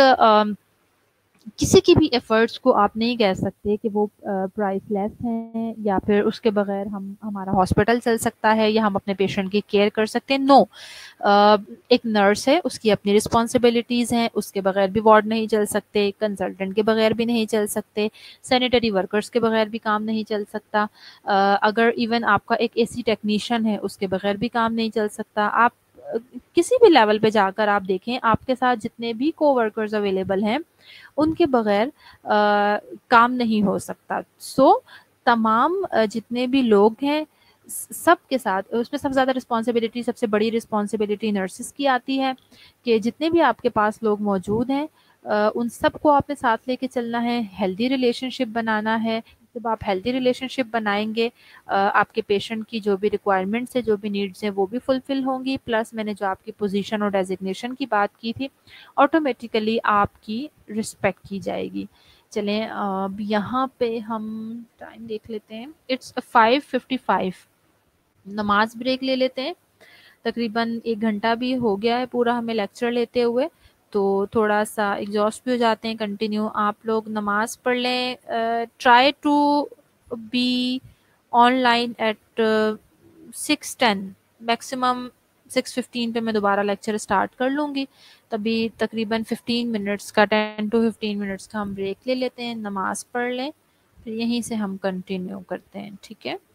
A: کسی کی بھی ایفرٹس کو آپ نہیں کہہ سکتے کہ وہ پرائس لیس ہیں یا پھر اس کے بغیر ہم ہمارا ہاسپٹل چل سکتا ہے یا ہم اپنے پیشنٹ کی کیئر کر سکتے ہیں. نو, ایک نرس ہے, اس کی اپنی رسپانسبلٹیز ہیں, اس کے بغیر بھی وارڈ نہیں چل سکتے, کنسلٹنٹ کے بغیر بھی نہیں چل سکتے, سینیٹری ورکرز کے بغیر بھی کام نہیں چل سکتا, اگر ایون آپ کا ایک اے سی ٹیکنیشین ہے اس کے بغیر بھی کام نہیں چل سکتا. آپ کسی بھی لیول پہ جا کر آپ دیکھیں, آپ کے ساتھ جتنے بھی کو ورکرز اویلیبل ہیں ان کے بغیر آ, کام نہیں ہو سکتا. سو so, تمام جتنے بھی لوگ ہیں سب کے ساتھ, اس میں سب سے زیادہ رسپانسبلٹی, سب سے بڑی رسپانسبلٹی نرسز کی آتی ہے کہ جتنے بھی آپ کے پاس لوگ موجود ہیں ان سب کو آپ نے ساتھ لے کے چلنا ہے, ہیلدی ریلیشن شپ بنانا ہے. جب آپ ہیلدی ریلیشن شپ بنائیں گے آپ کے پیشنٹ کی جو بھی ریکوائرمنٹس ہیں, جو بھی نیڈس ہیں وہ بھی فلفل ہوں گی, پلس میں نے جو آپ کی پوزیشن اور ڈیزگنیشن کی بات کی تھی آٹومیٹیکلی آپ کی رسپیکٹ کی جائے گی. چلیں اب یہاں پہ ہم ٹائم دیکھ لیتے ہیں, اٹس فائیو ففٹی فائیو, نماز بریک لے لیتے ہیں. تقریباً ایک گھنٹہ بھی ہو گیا ہے پورا ہمیں لیکچر لیتے ہوئے, تو تھوڑا سا ایگزاسٹ بھی ہو جاتے ہیں. کنٹینیو آپ لوگ نماز پڑھ لیں, try to be online at six ten, maximum six fifteen پہ میں دوبارہ لیکچر اسٹارٹ کر لوں گی. تبھی تقریباً ففٹین منٹس کا, ٹین ٹو ففٹین منٹس کا ہم بریک لے لیتے ہیں, نماز پڑھ لیں, پھر یہیں سے ہم کنٹینیو کرتے ہیں. ٹھیک ہے.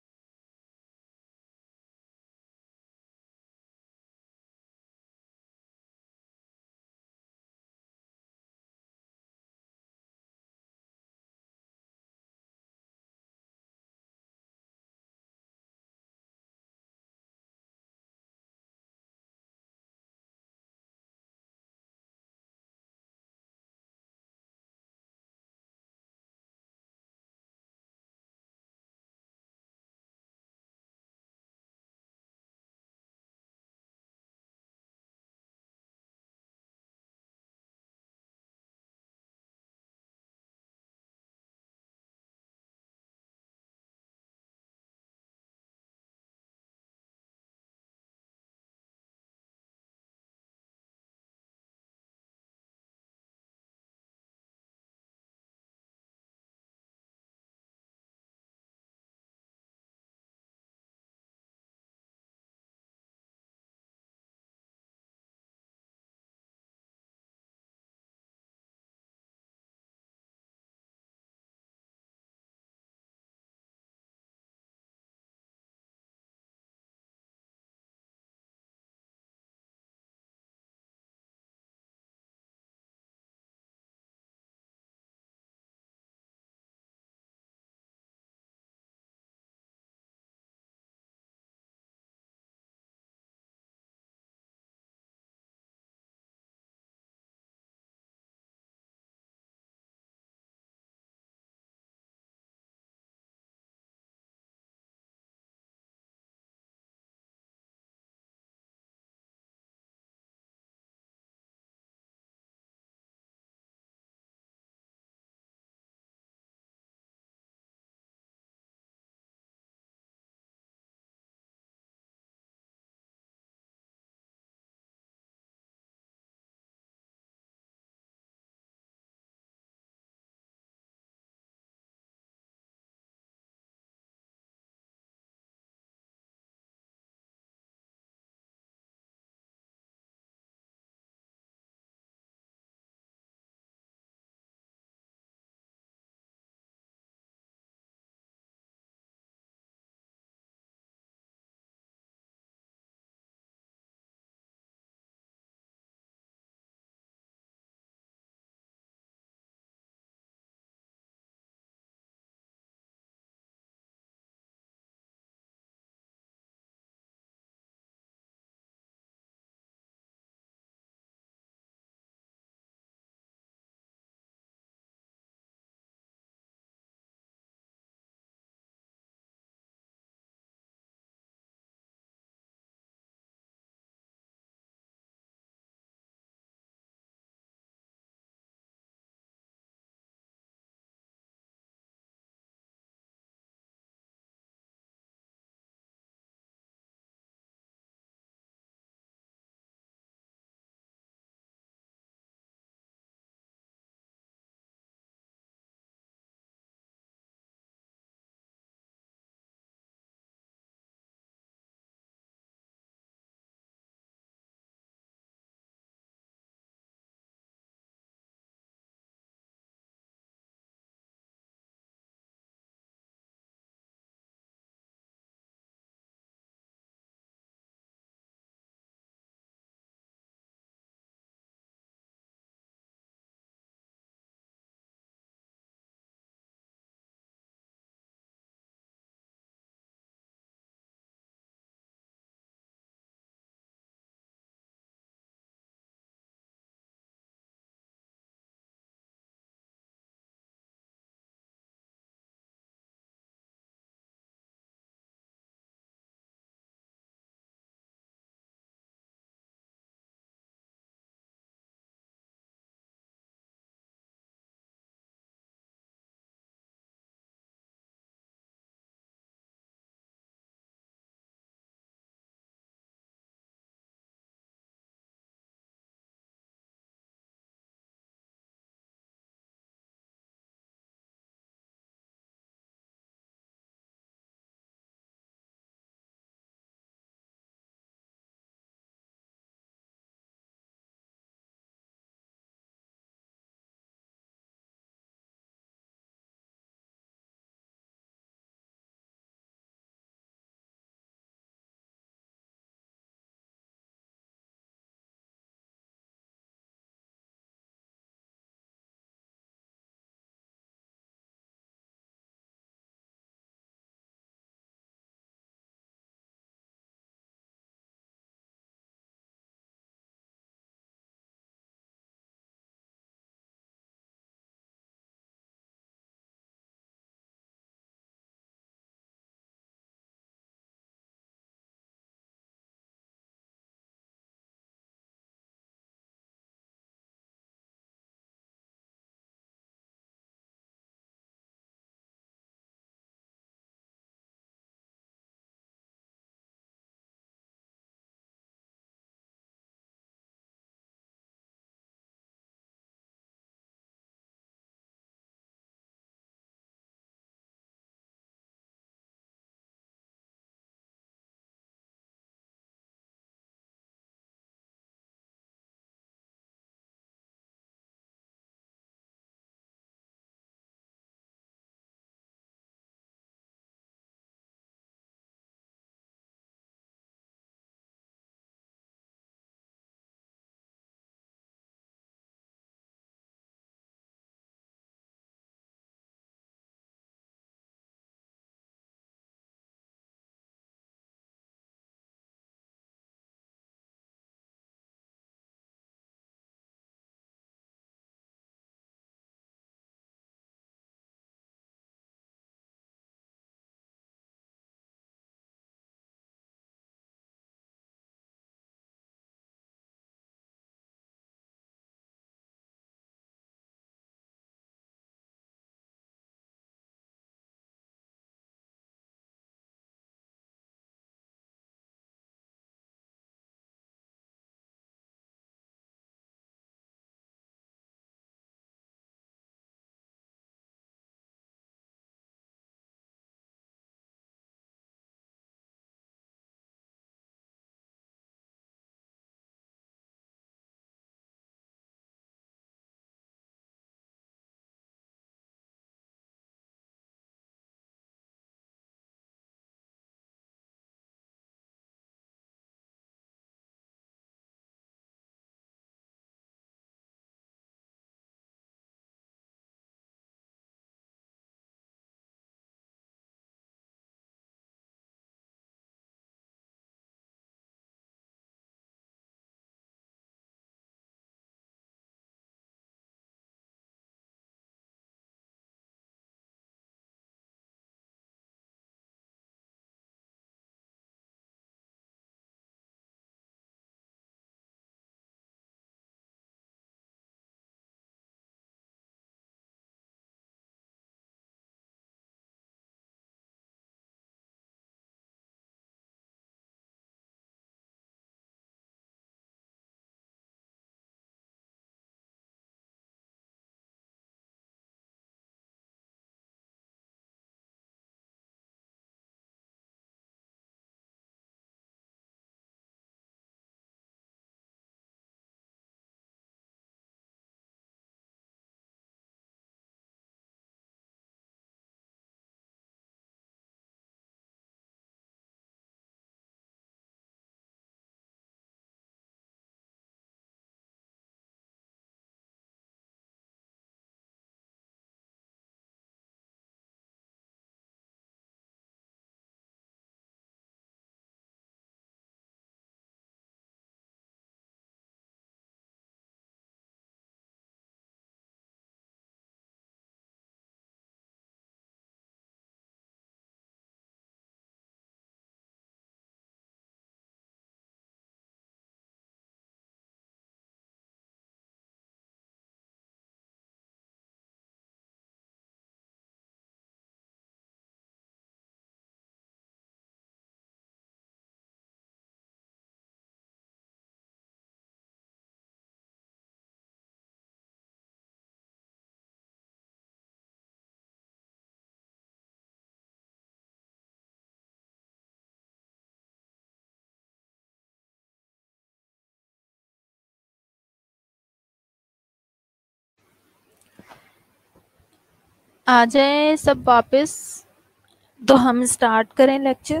A: आ जाए सब वापस, तो हम स्टार्ट करें लेक्चर.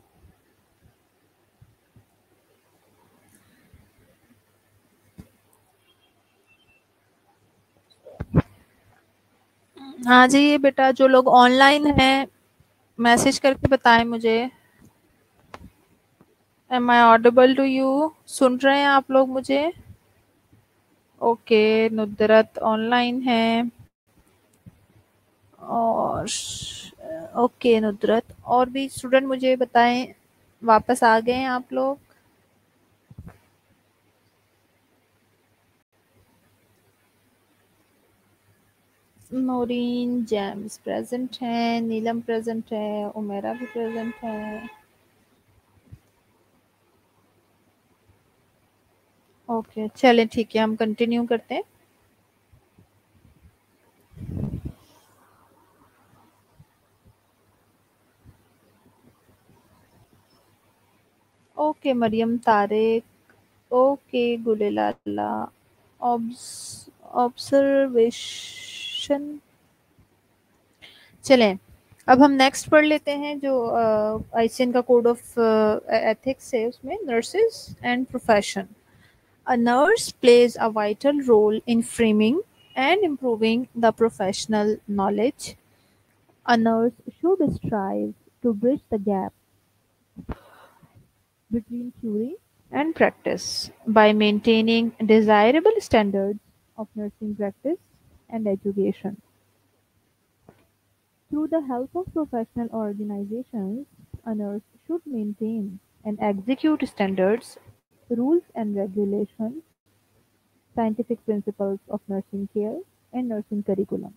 A: आ जाइए बेटा, जो लोग ऑनलाइन हैं मैसेज करके बताएं मुझे. Am I audible to you? सुन रहे हैं आप लोग मुझे? ओके, नुदरत ऑनलाइन है. और ओके नुदरत, और भी स्टूडेंट मुझे बताएं, वापस आ गए हैं आप लोग? नौरीन जेम्स प्रेजेंट हैं, नीलम प्रेजेंट है, उमेरा भी प्रेजेंट है. ओके चलें, ठीक है, हम कंटिन्यू करते हैं. Okay Mariam Tariq, okay Gulelala, observation. चलें, अब हम नेक्स्ट पढ़ लेते हैं जो आईसीएन का कोड ऑफ एथिक्स है, उसमें nurses and profession. A nurse plays a vital role in framing and improving the professional knowledge. A nurse should strive to bridge the gap between theory and practice by maintaining desirable standards of nursing practice and education. Through the help of professional organizations, a nurse should maintain and execute standards, rules and regulations, scientific principles of nursing care, and nursing curriculum.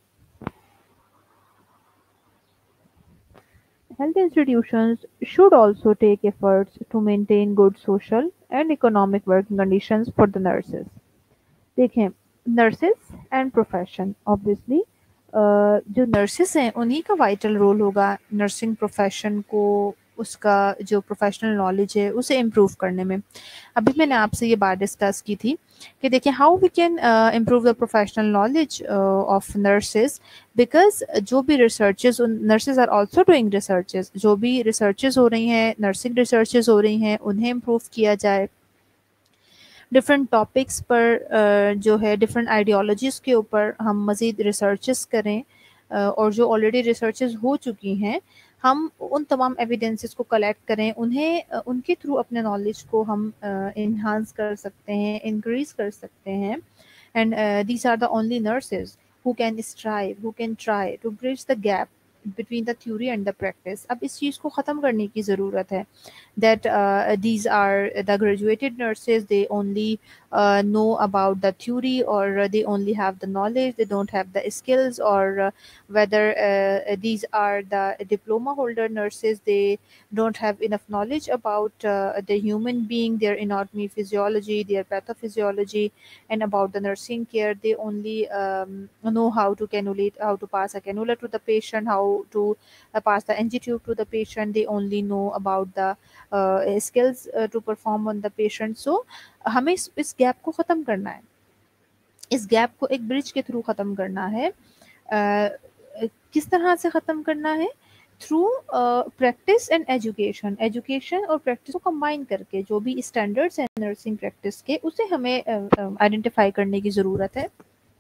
A: Health institutions should also take efforts to maintain good social and economic working conditions for the nurses. देखें, nurses and profession, obviously जो nurses हैं उन्हीं का vital role होगा nursing profession को उसका जो professional knowledge है उसे इम्प्रूव करने में. अभी मैंने आपसे ये बात डिस्कस की थी कि देखिए how we can improve the professional knowledge of nurses, because जो भी researches, nurses are also doing researches, जो भी रिसर्चेज हो रही हैं, नर्सिंग रिसर्चेज हो रही हैं, उन्हें इम्प्रूव किया जाए. डिफरेंट टॉपिक्स पर uh, जो है डिफरेंट आइडियोलॉजीज़ के ऊपर हम मज़ीद रिसर्चेस करें, uh, और जो ऑलरेडी रिसर्चेस हो चुकी हैं हम उन तमाम एविडेंसेस को कलेक्ट करें, उन्हें uh, उनके थ्रू अपने नॉलेज को हम इन्हांस uh, कर सकते हैं, इंक्रीज़ कर सकते हैं. And these are the only nurses who can strive, who can try to bridge the gap between the theory and the practice. अब इस चीज़ को ख़त्म करने की ज़रूरत है. That uh, these are the graduated nurses, they only uh, know about the theory, or they only have the knowledge, they don't have the skills, or uh, whether uh, these are the diploma holder nurses, they don't have enough knowledge about uh, the human being, their anatomy, physiology, their pathophysiology, and about the nursing care. They only um, know how to cannulate, how to pass a cannula to the patient, how to uh, pass the N G tube to the patient. They only know about the skills to perform on the patient. So हमें इस, इस gap को ख़त्म करना है, इस gap को एक ब्रिज के थ्रू ख़त्म करना है. uh, किस तरह से ख़त्म करना है? Through practice and education. Education और प्रैक्टिस को कंबाइन करके जो भी स्टैंडर्ड्स हैं नर्सिंग प्रैक्टिस के, उसे हमें आइडेंटिफाई uh, uh, करने की ज़रूरत है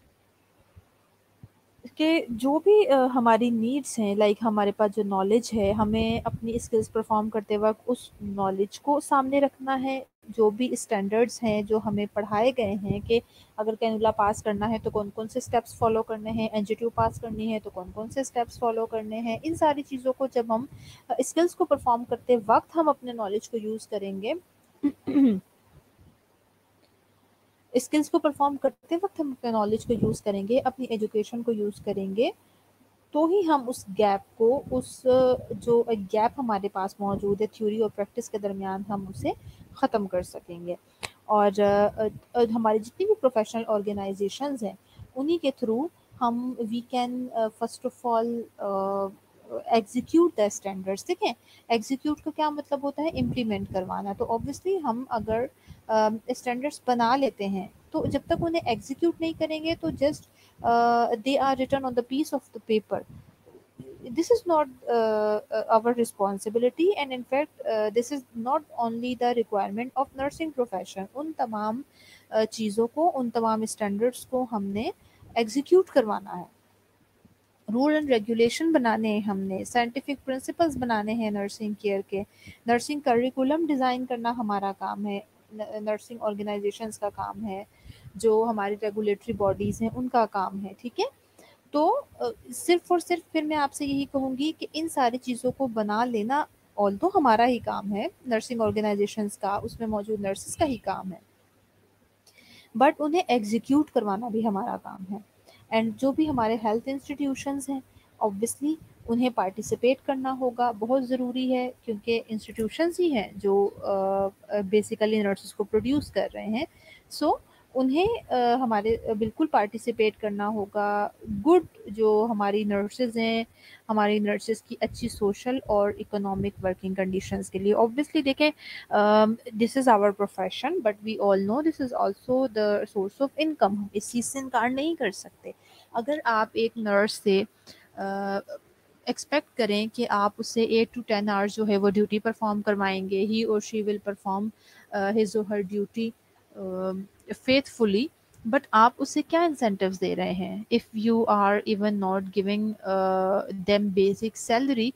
A: कि जो भी अ, हमारी नीड्स हैं, लाइक हमारे पास जो नॉलेज है, हमें अपनी स्किल्स परफॉर्म करते वक्त उस नॉलेज को सामने रखना है. जो भी स्टैंडर्ड्स हैं जो हमें पढ़ाए गए हैं कि अगर कैनुला पास करना है तो कौन कौन से स्टेप्स फॉलो करने हैं, एनजीट्यूब पास करनी है तो कौन कौन से स्टेप्स फॉलो करने हैं, इन सारी चीज़ों को जब हम स्किल्स को परफॉर्म करते वक्त हम अपने नॉलेज को यूज़ करेंगे, स्किल्स को परफॉर्म करते वक्त हम अपने नॉलेज को यूज़ करेंगे, अपनी एजुकेशन को यूज़ करेंगे, तो ही हम उस गैप को, उस जो गैप हमारे पास मौजूद है थ्योरी और प्रैक्टिस के दरमियान, हम उसे ख़त्म कर सकेंगे. और uh, हमारी जितनी भी प्रोफेशनल ऑर्गेनाइजेशंस हैं उन्हीं के थ्रू हम we can first of all execute the standards. देखें, एग्जीक्यूट का क्या मतलब होता है? इम्प्लीमेंट करवाना. तो ऑब्वियसली हम अगर स्टैंडर्ड्स uh, बना लेते हैं تو جب تک انہیں ایگزیکیوٹ نہیں کریں گے تو just they are written on the piece of the paper. This is not uh, uh, our responsibility, and in fact uh, this is not only the requirement of nursing profession. ان تمام uh, چیزوں کو, ان تمام standards کو ہم نے execute کروانا ہے. رول اینڈ ریگولیشن بنانے ہیں ہم نے, سائنٹیفک پرنسپلز بنانے ہیں نرسنگ کیئر کے, نرسنگ کریکولم ڈیزائن کرنا ہمارا کام ہے, نرسنگ آرگنائزیشنز کا کام ہے, جو ہماری ریگولیٹری باڈیز ہیں ان کا کام ہے. ٹھیک ہے, تو صرف اور صرف پھر میں آپ سے یہی کہوں گی کہ ان ساری چیزوں کو بنا لینا آلدو ہمارا ہی کام ہے, نرسنگ آرگنائزیشنز کا, اس میں موجود نرسز کا ہی کام ہے, بٹ انہیں ایگزیکیوٹ کروانا بھی ہمارا کام ہے. اینڈ جو بھی ہمارے ہیلتھ انسٹیٹیوشنز ہیں اوبویسلی انہیں پارٹیسپیٹ کرنا ہوگا, بہت ضروری ہے, کیونکہ انسٹیٹیوشنز ہی ہیں جو بیسیکلی نرسز کو پروڈیوس کر رہے ہیں. سو so, انہیں uh, ہمارے uh, بالکل پارٹیسپیٹ کرنا ہوگا. گڈ جو ہماری نرسز ہیں, ہماری نرسز کی اچھی سوشل اور اکنامک ورکنگ کنڈیشنز کے لیے. اوبویسلی دیکھیں, this is our profession but we all know this is also the source of income. ہم اس چیز سے انکار نہیں کر سکتے. اگر آپ ایک نرس سے ایکسپیکٹ کریں کہ آپ اس سے ایٹ ٹو ٹین آورس جو ہے وہ ڈیوٹی پرفارم کروائیں گے, ہی اور شی ول پرفارم ہز اور ہر ڈیوٹی فیتھفلی, بٹ آپ اسے کیا انسینٹیوز دے رہے ہیں؟ If you are even not giving them basic salary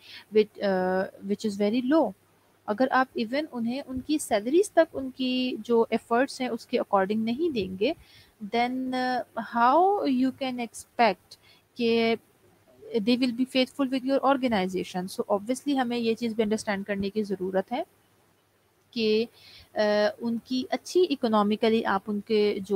A: which is very low. اگر آپ ایون انہیں ان کی سیلریز تک ان کی جو ایفرٹس ہیں اس کے اکارڈنگ نہیں دیں گے, then how you can expect کہ they will be faithful with your organization. So obviously ہمیں یہ چیز بھی انڈرسٹینڈ کرنے کی ضرورت ہے کہ ان کی اچھی اکنامکلی آپ ان کے جو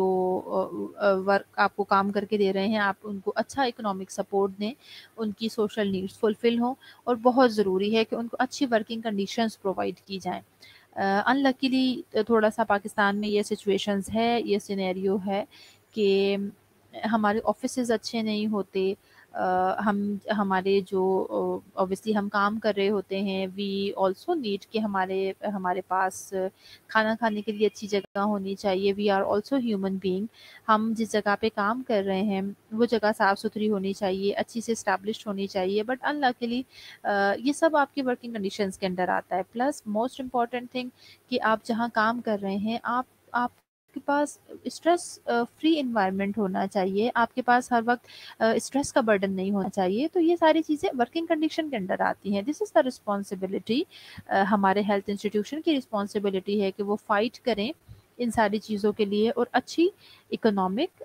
A: ورک آپ کو کام کر کے دے رہے ہیں, آپ ان کو اچھا اکنامک سپورٹ دیں, ان کی سوشل نیڈس فلفل ہوں, اور بہت ضروری ہے کہ ان کو اچھی ورکنگ کنڈیشنز پرووائڈ کی جائیں. ان لکیلی تھوڑا سا پاکستان میں یہ سچویشنز ہے, یہ سینیریو ہے کہ ہمارے آفیسز اچھے نہیں ہوتے. ہم ہمارے جو اوبویسلی ہم کام کر رہے ہوتے ہیں, وی آلسو نیڈ کہ ہمارے ہمارے پاس کھانا کھانے کے لیے اچھی جگہ ہونی چاہیے. We are also human being. ہم جس جگہ پہ کام کر رہے ہیں وہ جگہ صاف ستھری ہونی چاہیے, اچھی سے اسٹیبلشڈ ہونی چاہیے, بٹ ان لکیلی یہ سب آپ کی ورکنگ کنڈیشنز کے انڈر آتا ہے. پلس موسٹ امپورٹنٹ تھنگ کہ آپ جہاں کام کر رہے ہیں آپ آپ کے پاس اسٹریس فری انوائرمنٹ ہونا چاہیے, آپ کے پاس ہر وقت اسٹریس کا برڈن نہیں ہونا چاہیے. تو یہ ساری چیزیں ورکنگ کنڈیشن کے انڈر آتی ہیں. دس از دا رسپانسبلٹی, ہمارے ہیلتھ انسٹیٹیوشن کی رسپانسبلٹی ہے کہ وہ فائٹ کریں ان ساری چیزوں کے لیے, اور اچھی اکنامک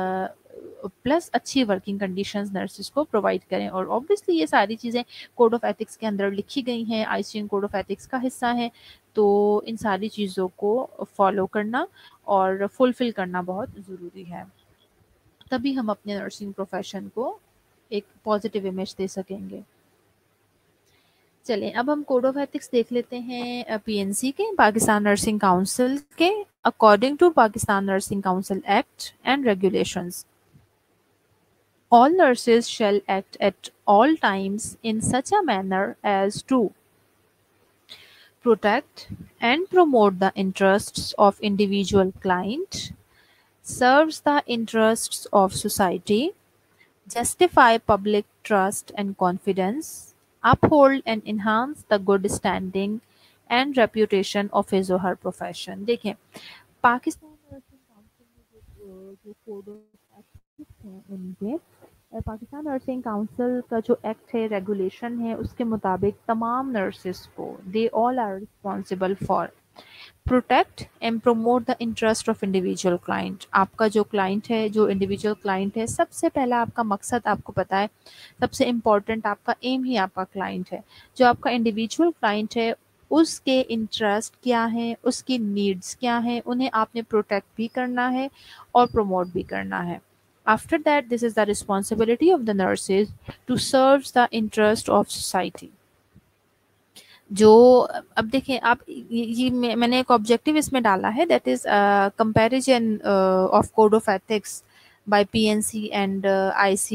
A: پلس اچھی ورکنگ کنڈیشنز نرسز کو پرووائڈ کریں. اور اوبویسلی یہ ساری چیزیں کوڈ آف ایتھکس کے اندر لکھی گئی ہیں, I C N code of ethics کا حصہ ہیں. تو ان ساری چیزوں کو فالو کرنا اور فلفل کرنا بہت ضروری ہے, تبھی ہم اپنے نرسنگ پروفیشن کو ایک پازیٹیو امیج دے سکیں گے. چلیں اب ہم کوڈ آف ایتھکس دیکھ لیتے ہیں پی این سی کے, پاکستان نرسنگ کاؤنسل کے. According to Pakistan nursing council act and regulations, all nurses shall act at all times in such a manner as to protect and promote the interests of individual client, serves the interests of society, justify public trust and confidence, uphold and enhance the good standing and reputation of his or her profession. دیکھیں Pakistan nursing council میں جو code of ethics ہیں ان کے, Pakistan nursing council کا جو act ہے, regulation ہے, اس کے مطابق تمام نرسز کو they all are responsible for protect and promote the interest of individual client. آپ کا جو کلائنٹ ہے, جو انڈیویجول کلائنٹ ہے, سب سے پہلا آپ کا مقصد آپ کو پتہ ہے, سب سے امپورٹنٹ آپ کا ایم ہی آپ کا کلائنٹ ہے. جو آپ کا انڈیویجول کلائنٹ ہے اس کے انٹرسٹ کیا ہیں, اس کی نیڈس کیا ہیں, انہیں آپ نے پروٹیکٹ بھی کرنا ہے اور پروموٹ بھی کرنا ہے. After that, this is the responsibility of the nurses to serve the interest of society. جو اب دیکھیں آپ, یہ میں نے ایک آبجیکٹیو اس میں ڈالا ہے, that is comparison of code of ethics by P N C and I C N.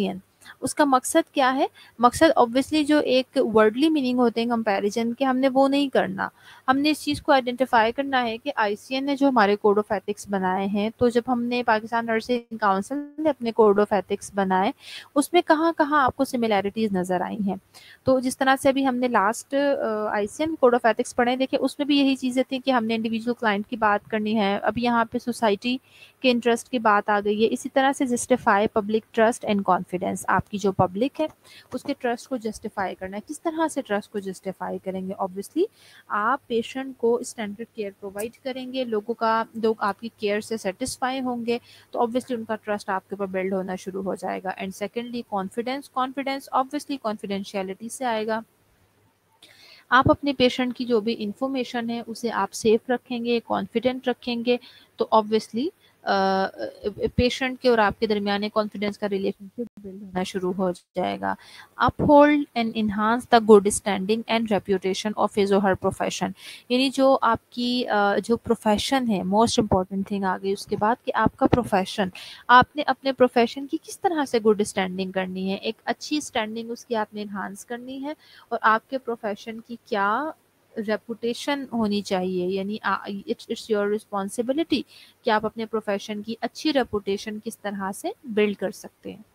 A: उसका मकसद क्या है? मकसद ऑब्वियसली जो एक वर्डली मीनिंग होते हैं कंपैरिजन के, हमने वो नहीं करना। हमने इस चीज़ को आइडेंटिफाई करना है कि आईसीएन ने जो हमारे कोड ऑफ एथिक्स बनाए हैं, तो जब हमने पाकिस्तान नर्सिंग काउंसिल ने अपने कोड ऑफ एथिक्स बनाए, उसमें कहाँ कहाँ आपको सिमिलैरिटीज़ नज़र आई हैं। तो जिस तरह से अभी हमने last ICN code of ethics पढ़े, देखिए उसमें भी यही चीज़ें थी कि हमने इंडिविजुअल क्लाइंट की बात करनी है, अभी यहाँ पे सोसाइटी के इंटरेस्ट की बात आ गई है। इसी तरह से justify public trust and confidence, आपकी जो पब्लिक है उसके ट्रस्ट को जस्टिफाई करना है। किस तरह से ट्रस्ट को जस्टिफाई करेंगे? ऑब्वियसली आप पेशेंट को स्टैंडर्ड केयर प्रोवाइड करेंगे, लोगों का लोग आपकी केयर से सेटिस्फाई होंगे, तो ऑब्वियसली उनका ट्रस्ट आपके ऊपर बिल्ड होना शुरू हो जाएगा। And secondly confidence, confidence obviously confidentiality से आएगा। आप अपने पेशेंट की जो भी इंफॉर्मेशन है उसे आप सेफ रखेंगे, कॉन्फिडेंट रखेंगे, तो ऑब्वियसली पेशेंट के और आपके दरमियान कॉन्फिडेंस का रिलेशनशिप बिल्ड होना शुरू हो जाएगा। Uphold and enhance the good standing and reputation of his or her profession, यानी जो आपकी uh, जो प्रोफेशन है, मोस्ट इंपॉर्टेंट थिंग आ गई उसके बाद कि आपका प्रोफेशन, आपने अपने प्रोफेशन की किस तरह से गुड स्टैंडिंग करनी है, एक अच्छी स्टैंडिंग उसकी आपने इन्हांस करनी है, और आपके प्रोफेशन की क्या रेपुटेशन होनी चाहिए, यानी इट्स इट्स योर रिस्पॉन्सिबिलिटी कि आप अपने प्रोफेशन की अच्छी रेपुटेशन किस तरह से बिल्ड कर सकते हैं।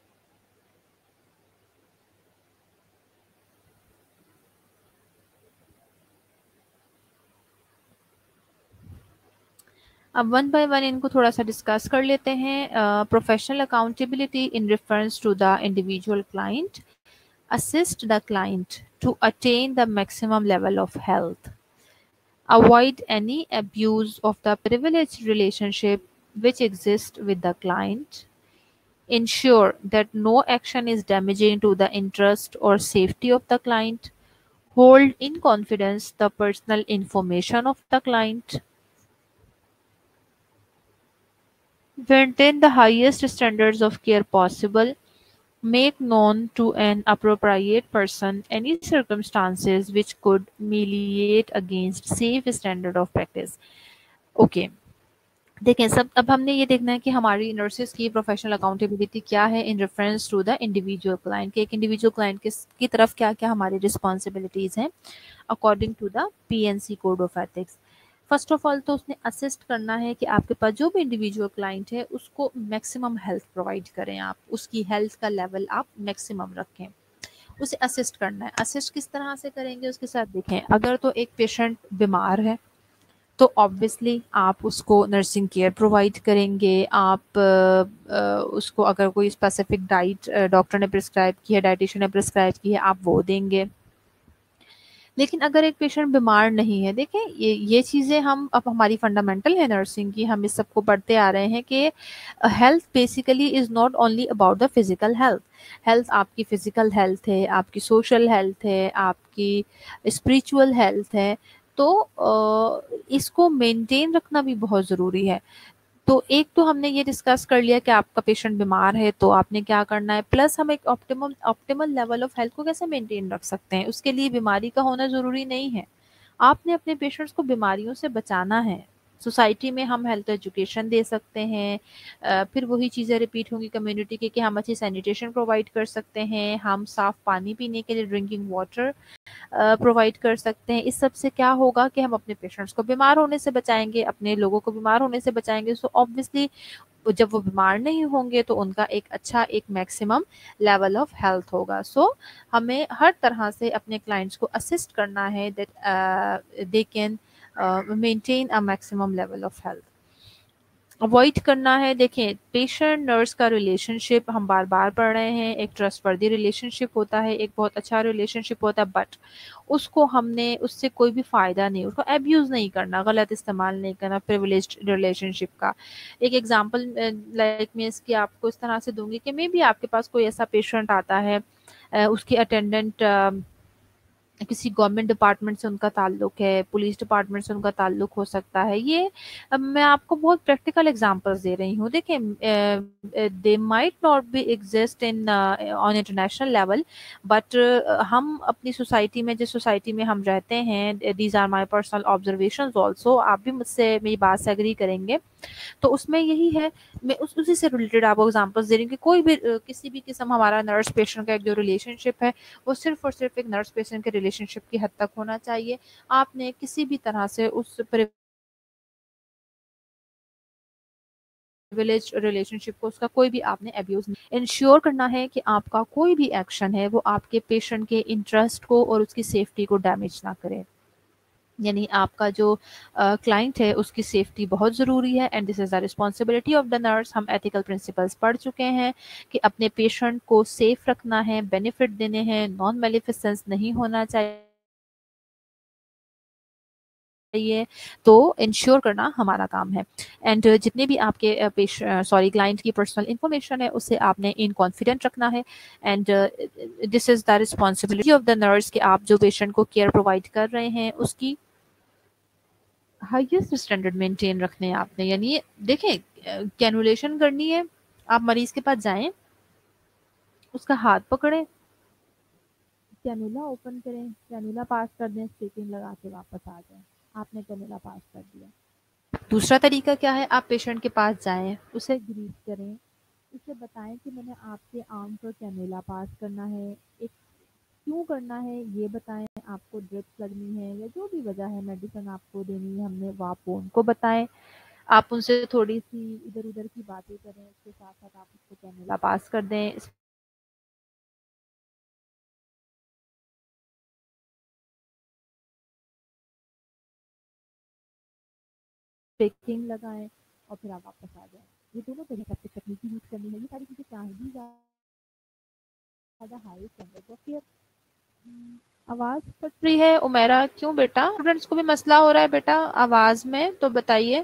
A: अब वन बाय वन इनको थोड़ा सा डिस्कस कर लेते हैं। Professional accountability in reference to the individual client, assist the client to attain the maximum level of health, avoid any abuse of the privileged relationship which exists with the client, ensure that no action is damaging to the interest or safety of the client, hold in confidence the personal information of the client, maintain the highest standards of care possible, make known to an appropriate person any circumstances which could militate against safe standard of practice. Okay okay. देखें सब, अब हमने ये देखना है कि हमारी nurses की प्रोफेशनल अकाउंटेबिलिटी क्या है in reference to the individual client, के एक इंडिविजुअल क्लाइंट की तरफ क्या क्या हमारी रिस्पॉन्सिबिलिटीज़ हैं according to the PNC code of ethics. First of all तो उसने असिस्ट करना है कि आपके पास जो भी इंडिविजुअल क्लाइंट है उसको मैक्सिमम हेल्थ प्रोवाइड करें, आप उसकी हेल्थ का लेवल आप मैक्सिमम रखें, उसे असिस्ट करना है। असिस्ट किस तरह से करेंगे उसके साथ, देखें अगर तो एक पेशेंट बीमार है तो ऑब्वियसली आप उसको नर्सिंग केयर प्रोवाइड करेंगे, आप आ, आ, उसको अगर कोई स्पेसिफिक डाइट डॉक्टर ने प्रिस्क्राइब की है, डाइटिशियन ने प्रिस्क्राइब की है, आप वो देंगे। लेकिन अगर एक पेशेंट बीमार नहीं है, देखें ये ये चीज़ें हम अब हमारी फंडामेंटल है नर्सिंग की, हम इस सबको पढ़ते आ रहे हैं कि health basically is not only about the physical health. Health आपकी फिजिकल हेल्थ है, आपकी सोशल हेल्थ है, आपकी स्पिरिचुअल हेल्थ है, तो इसको मेंटेन रखना भी बहुत ज़रूरी है। तो एक तो हमने ये डिस्कस कर लिया कि आपका पेशेंट बीमार है तो आपने क्या करना है, प्लस हम एक optimum optimal level of health को कैसे मेंटेन रख सकते हैं, उसके लिए बीमारी का होना ज़रूरी नहीं है। आपने अपने पेशेंट्स को बीमारियों से बचाना है। सोसाइटी में हम हेल्थ एजुकेशन दे सकते हैं, आ, फिर वही चीज़ें रिपीट होंगी कम्युनिटी की कि हम अच्छी सैनिटेशन प्रोवाइड कर सकते हैं, हम साफ़ पानी पीने के लिए ड्रिंकिंग वाटर प्रोवाइड कर सकते हैं। इस सब से क्या होगा कि हम अपने पेशेंट्स को बीमार होने से बचाएंगे, अपने लोगों को बीमार होने से बचाएंगे। सो ऑब्वियसली जब वो बीमार नहीं होंगे तो उनका एक अच्छा एक मैक्सिमम लेवल ऑफ हेल्थ होगा। सो so, हमें हर तरह से अपने क्लाइंट्स को असिस्ट करना है that they can maintain a maximum level of health. Avoid करना है, देखें पेशेंट नर्स का रिलेशनशिप हम बार बार पढ़ रहे हैं, एक ट्रस्टवर्दी रिलेशनशिप होता है, एक बहुत अच्छा रिलेशनशिप होता है, बट उसको हमने उससे कोई भी फ़ायदा नहीं, उसको एब्यूज़ नहीं करना, गलत इस्तेमाल नहीं करना प्रिविलेज्ड रिलेशनशिप का। एक एग्जांपल लाइक मैं इसकी आपको इस तरह से दूंगी कि मे बी आपके पास कोई ऐसा पेशेंट आता है, उसकी अटेंडेंट किसी गवर्नमेंट डिपार्टमेंट से उनका ताल्लुक है, पुलिस डिपार्टमेंट से उनका ताल्लुक हो सकता है। ये अब मैं आपको बहुत प्रैक्टिकल एग्जांपल्स दे रही हूँ। देखिए, they might not be exist in on international level, but हम अपनी सोसाइटी में, जिस सोसाइटी में हम रहते हैं, these are my personal observations also, आप भी मुझसे मेरी बात से एग्री करेंगे, तो उसमें यही है। मैं उस उसी से रिलेटेड आपको एग्जांपल्स दे रही हूँ कि कोई भी अ, किसी भी किस्म हमारा नर्स पेशेंट का एक जो रिलेशनशिप है, वो सिर्फ और सिर्फ एक नर्स पेशेंट के रिलेशनशिप की हद तक होना चाहिए। आपने किसी भी तरह से उस प्रिविलेज रिलेशनशिप को, उसका कोई भी आपने अब्यूज नहीं। इंश्योर करना है कि आपका कोई भी एक्शन है वो आपके पेशेंट के इंटरेस्ट को और उसकी सेफ्टी को डैमेज ना करे। यानी आपका जो क्लाइंट है उसकी सेफ्टी बहुत ज़रूरी है, and this is the responsibility of the nurse. हम एथिकल प्रिंसिपल्स पढ़ चुके हैं कि अपने पेशेंट को सेफ रखना है, बेनिफिट देने हैं, नॉन मेलिफिसेंस नहीं होना चाहिए, तो इंश्योर करना हमारा काम है। एंड जितने भी आपके पेश सॉरी क्लाइंट की पर्सनल इंफॉर्मेशन है उसे आपने इन कॉन्फिडेंट रखना है, and this is the responsibility of the nurse कि आप जो पेशेंट को केयर प्रोवाइड कर रहे हैं उसकी हाईएस्ट स्टैंडर्ड मेंटेन रखने हैं आपने। यानी देखें, कैनुलेशन करनी है, आप मरीज के पास जाएं, उसका हाथ पकड़ें, कैनुला ओपन करें, कैनुला पास कर दें, स्टिकिंग लगा के वापस आ जाएं, आपने कैनुला पास कर दिया। दूसरा तरीका क्या है, आप पेशेंट के पास जाएं, उसे ग्रीट करें, उसे बताएं कि मैंने आपके आर्म पर कैनुला पास करना है, एक क्यों करना है ये बताएं, आपको ड्रिप्स लगनी है या जो भी वजह है, मेडिसिन आपको देनी है हमने, वो आप उनको बताएं। आप उनसे थोड़ी-सी इधर-उधर की बातें करें, उसके साथ-साथ आप उसको कैनुला पास कर दें, स्टिकिंग लगाएँ और फिर आप वापस आ जाएँ। ये दोनों तरीके से तकनीकी यूज़ करनी है, ये सारी चीज़ें क्या हैं, these are the highest standards of care. Um, आवाज़ कट रही है उमेरा, क्यों बेटा? स्टूडेंट्स को भी मसला हो रहा है बेटा आवाज़ में, तो बताइए।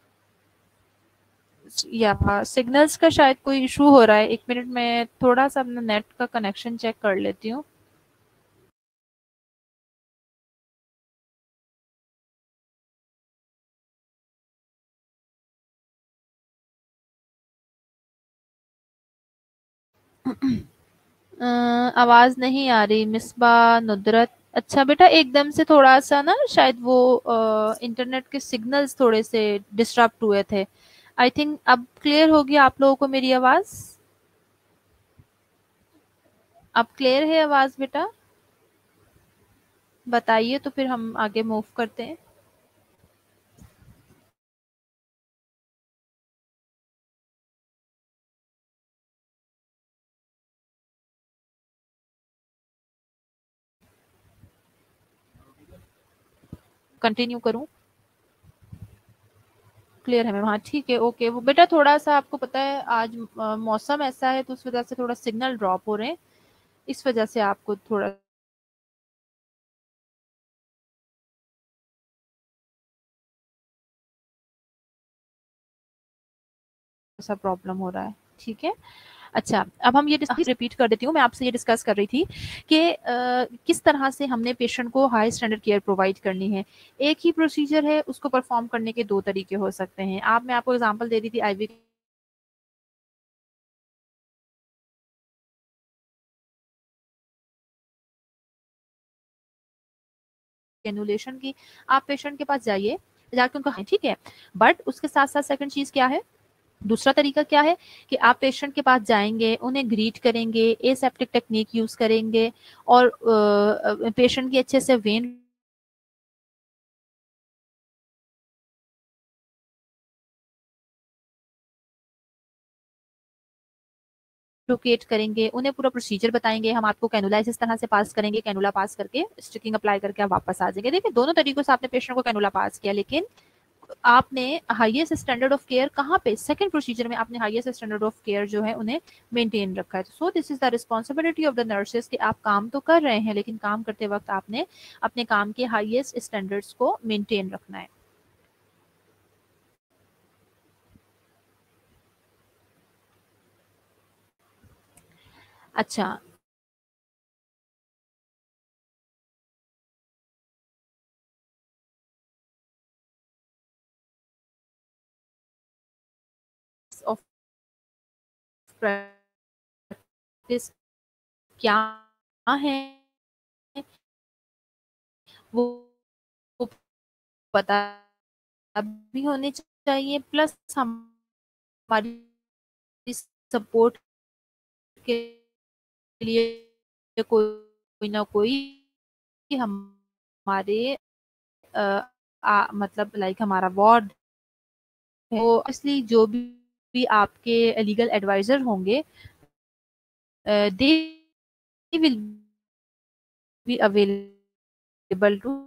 A: या सिग्नल्स का शायद कोई इशू हो रहा है, एक मिनट में थोड़ा-सा अपना नेट का कनेक्शन चेक कर लेती हूँ। अ, आवाज़ नहीं आ रही मिसबा, नुदरत। अच्छा बेटा, एकदम से थोड़ा-सा ना शायद वो अ, इंटरनेट के सिग्नल्स थोड़े से डिस्टर्ब हुए थे। आई थिंक अब क्लियर होगी आप लोगों को मेरी आवाज़? अब क्लियर है आवाज़ बेटा? बताइए तो फिर हम आगे मूव करते हैं। कंटिन्यू करूँ? क्लियर है मैम, हाँ ठीक है, ओके। वो बेटा थोड़ा-सा आपको पता है आज अ, मौसम ऐसा है तो उस वज़ह से थोड़ा सिग्नल ड्रॉप हो रहे हैं, इस वज़ह से आपको थोड़ा सा प्रॉब्लम हो रहा है, ठीक है? अच्छा, अब हम ये डिस रिपीट कर देती हूँ, मैं आपसे ये डिस्कस कर रही थी कि अ, किस तरह से हमने पेशेंट को हाई स्टैंडर्ड केयर प्रोवाइड करनी है। एक ही प्रोसीजर है, उसको परफॉर्म करने के दो तरीके हो सकते हैं। आप मैं आपको एग्ज़ाम्पल दे रही थी आईवी कैनुलेशन की। आप पेशेंट के पास जाइए, जाके उनको हाँ, ठीक है? बट उसके साथ-साथ सेकंड चीज़ क्या है, दूसरा तरीका क्या है कि आप पेशेंट के पास जाएँगे, उन्हें ग्रीट करेंगे, एसेप्टिक टेक्नीक यूज़ करेंगे और अ अ, पेशेंट की अच्छे से वेन लोकेट करेंगे, उन्हें पूरा प्रोसीजर बताएँगे, हम आपको कैनुला इस तरह से पास करेंगे, कैनुला पास करके स्टिकिंग अप्लाई करके आप वापस आ जाएँगे। देखिए, दोनों तरीकों से आपने पेशेंट को कैनुला पास किया, लेकिन आपने हाईएस्ट स्टैंडर्ड ऑफ केयर कहाँ पे, सेकंड प्रोसीजर में आपने हाईएस्ट स्टैंडर्ड ऑफ केयर जो है उन्हें मेंटेन रखा है। So this is the responsibility of the nurses कि आप काम तो कर रहे हैं, लेकिन काम करते वक्त आपने अपने काम के हाईएस्ट स्टैंडर्ड्स को मेंटेन रखना है। अच्छा, پریکٹس کیا ہیں وہ وہ پتہ بھی ہونے چاہیے، پلس ہماری سپورٹ کے لیے کوئی نہ کوئی ہمارے مطلب لائک ہمارا وارڈ وہ اس لیے جو بھی آپ کے لیگل ایڈوائزر ہوں گے they will be available to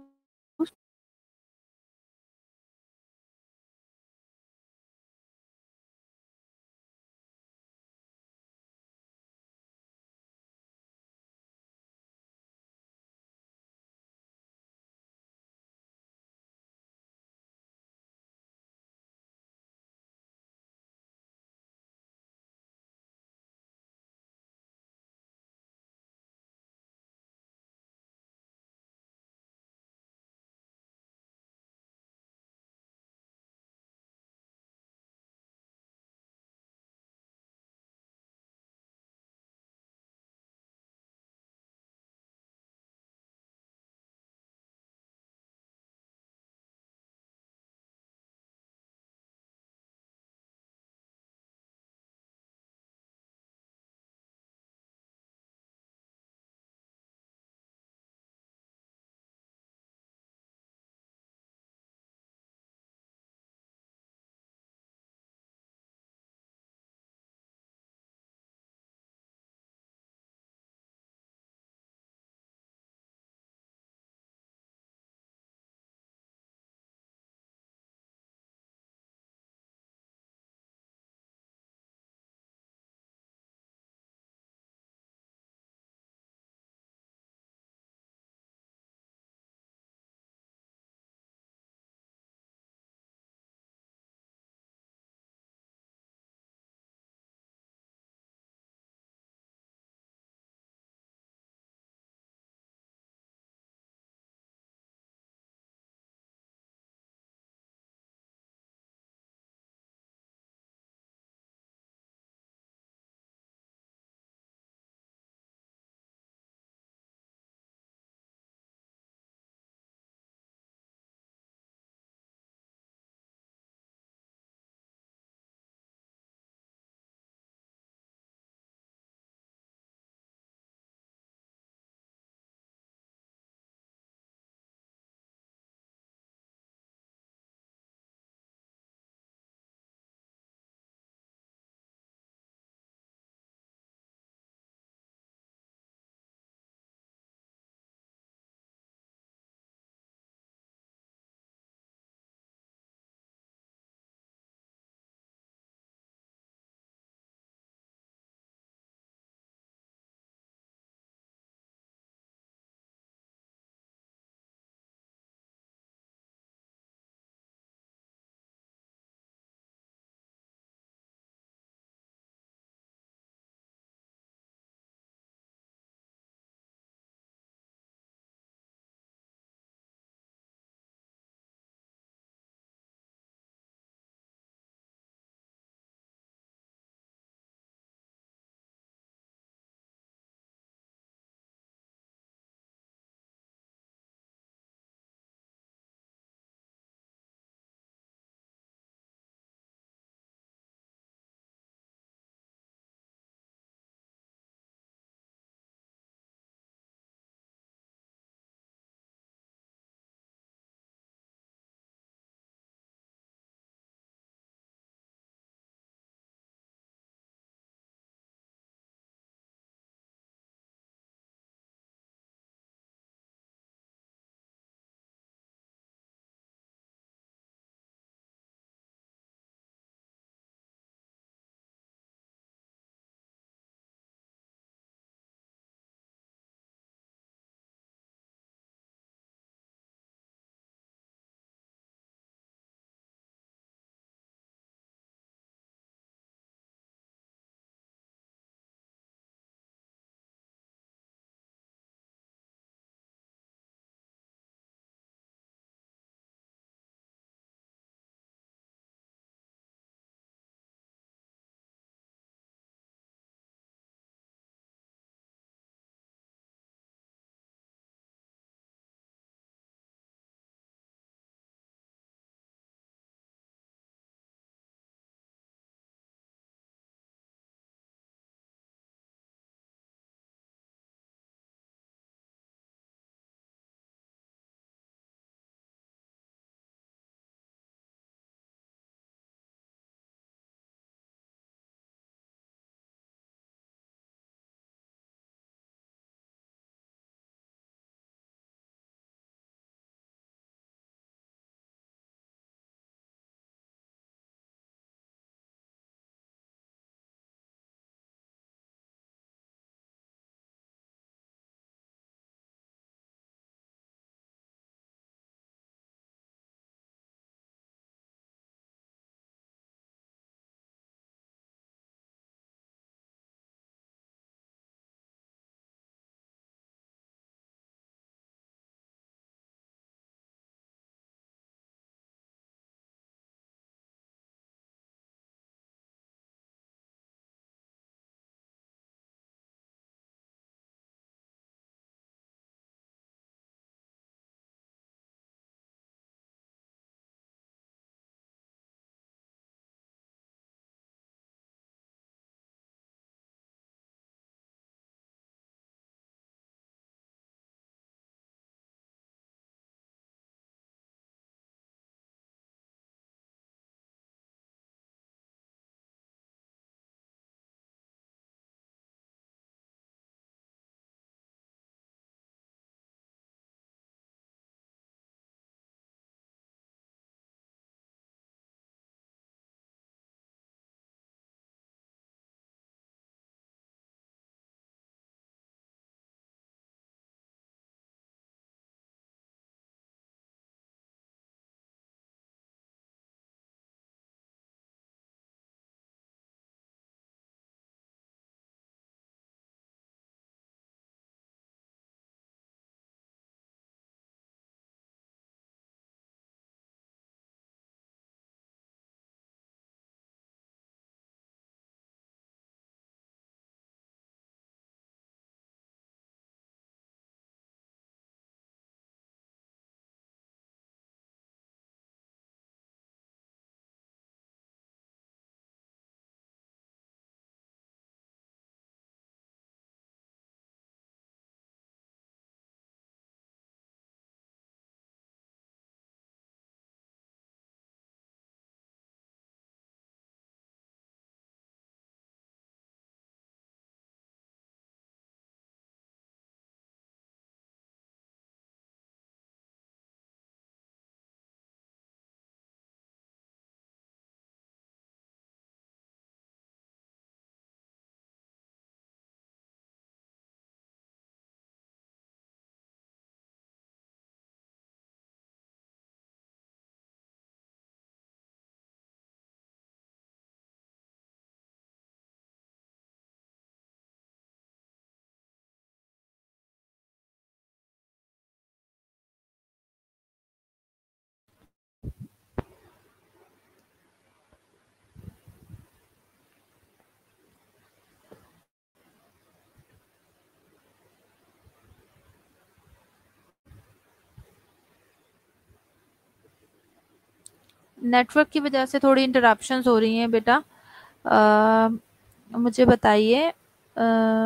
A: network کی وجہ سے تھوڑی انٹرپشنز ہو رہی ہیں بیٹا. آ, مجھے بتائیے آ,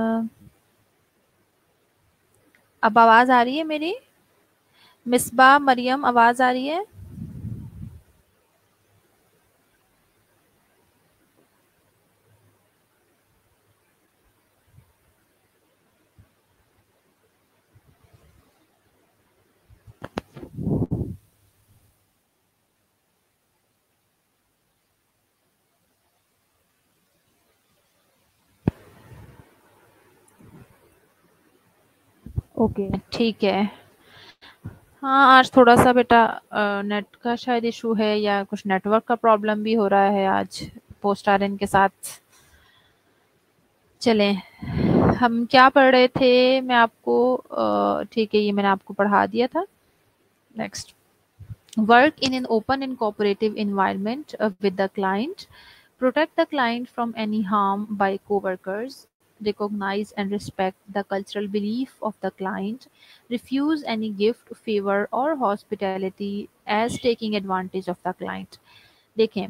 A: اب آواز آ رہی ہے میری؟ مصباح، مریم، آواز آ رہی ہے؟ اوکے ٹھیک ہے. ہاں آج تھوڑا سا بیٹا نیٹ کا شاید ایشو ہے یا کچھ نیٹ ورک کا پرابلم بھی ہو رہا ہے آج پوسٹ آرین کے ساتھ. چلیں ہم کیا پڑھ رہے تھے، میں آپ کو ٹھیک ہے یہ میں نے آپ کو پڑھا دیا تھا. Next, work in an open and cooperative environment uh, with the client, protect the client from any harm by coworkers, recognize and respect the cultural belief of the client, refuse any gift, favor or hospitality as taking advantage of the client. دیکھیں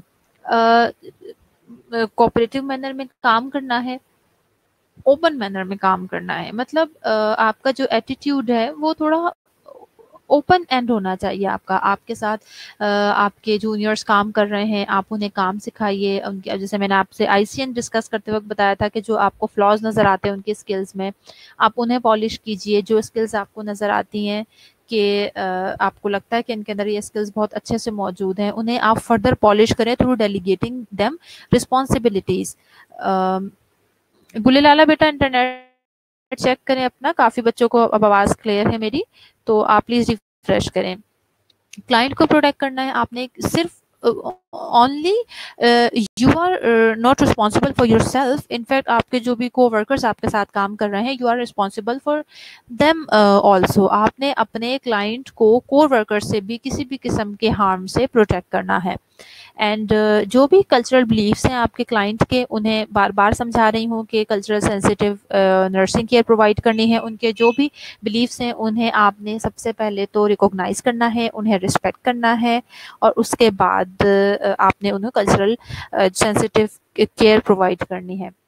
A: cooperative manner میں کام کرنا ہے، open manner میں کام کرنا ہے، مطلب آپ کا جو ایٹیٹیوڈ ہے وہ تھوڑا اوپن اینڈ ہونا چاہیے. آپ کا آپ کے ساتھ آپ کے جونیئرس کام کر رہے ہیں، آپ انہیں کام سکھائیے. ان کے جیسے میں نے آپ سے آئی سی این ڈسکس کرتے وقت بتایا تھا کہ جو آپ کو فلاز نظر آتے ہیں ان کے اسکلز میں، آپ انہیں پالش کیجیے. جو اسکلز آپ کو نظر آتی ہیں کہ آپ کو لگتا ہے کہ ان کے اندر یہ اسکلز بہت اچھے سے موجود ہیں، انہیں آپ فردر پالش کریں through delegating them responsibilities. Gule Lala بیٹا انٹرنیٹ چیک کریں اپنا، کافی بچوں کو اب آواز کلیئر ہے میری، تو آپ پلیز ریفریش کریں. کلائنٹ کو پروٹیکٹ کرنا ہے آپ نے، صرف only you are not responsible for yourself. In fact آپ کے جو بھی کو ورکرس آپ کے ساتھ کام کر رہے ہیں، you are responsible for them also. آپ نے اپنے کلائنٹ کو کو ورکر سے بھی کسی بھی قسم کے ہارم سے پروٹیکٹ کرنا ہے. اینڈ جو بھی کلچرل بلیفس ہیں آپ کے کلائنٹ کے، انہیں بار بار سمجھا رہی ہوں کہ cultural sensitive nursing care provide کرنی ہے. ان کے جو بھی بلیفس ہیں انہیں آپ نے سب سے پہلے تو ریکوگنائز کرنا ہے، انہیں رسپیکٹ کرنا ہے، اور اس کے بعد آپ نے انہیں کلچرل سینسیٹیو کیئر پرووائڈ کرنی ہے.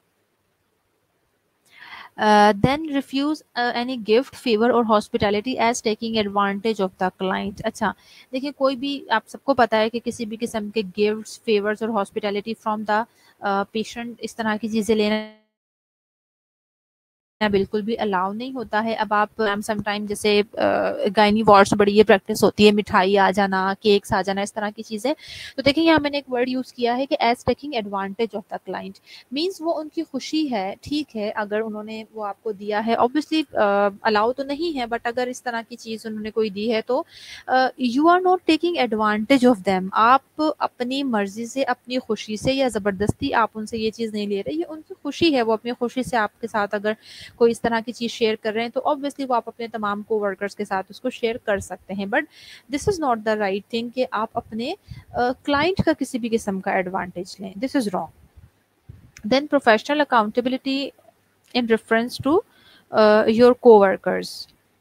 A: Then refuse any gift, favour or hospitality as taking advantage of the client. اچھا دیکھیے، کوئی بھی آپ سب کو پتا ہے کہ کسی بھی قسم کے گفٹس، فیورز اور ہاسپٹیلٹی فرام دا پیشنٹ، اس طرح کی چیزیں لینا بالکل بھی الاؤ نہیں ہوتا ہے. اب آپ سم ٹائم جیسے گائنی وارڈس بڑی یہ پریکٹس ہوتی ہے، مٹھائی آ جانا، کیکس آ جانا، اس طرح کی چیزیں. تو دیکھیں یہاں میں نے ایک ورڈ یوز کیا ہے کہ as taking advantage of the client. Means وہ ان کی خوشی ہے، ٹھیک ہے، اگر انہوں نے وہ آپ کو دیا ہے، obviously الاؤ تو نہیں ہے، بٹ اگر اس طرح کی چیز انہوں نے کوئی دی ہے تو you are not taking advantage of them. آپ اپنی مرضی سے، اپنی خوشی سے یا زبردستی آپ ان سے یہ چیز نہیں لے رہے، یہ ان کی خوشی ہے. وہ اپنی خوشی سے آپ کے ساتھ اگر کوئی اس طرح کی چیز شیئر کر رہے ہیں تو obviously وہ آپ اپنے تمام کو ورکرز کے ساتھ اس کو شیئر کر سکتے ہیں. But this is not the right thing کہ آپ اپنے کلائنٹ کا کسی بھی قسم کا ایڈوانٹیج لیں. This is wrong. Then professional accountability in reference to uh, your co-workers.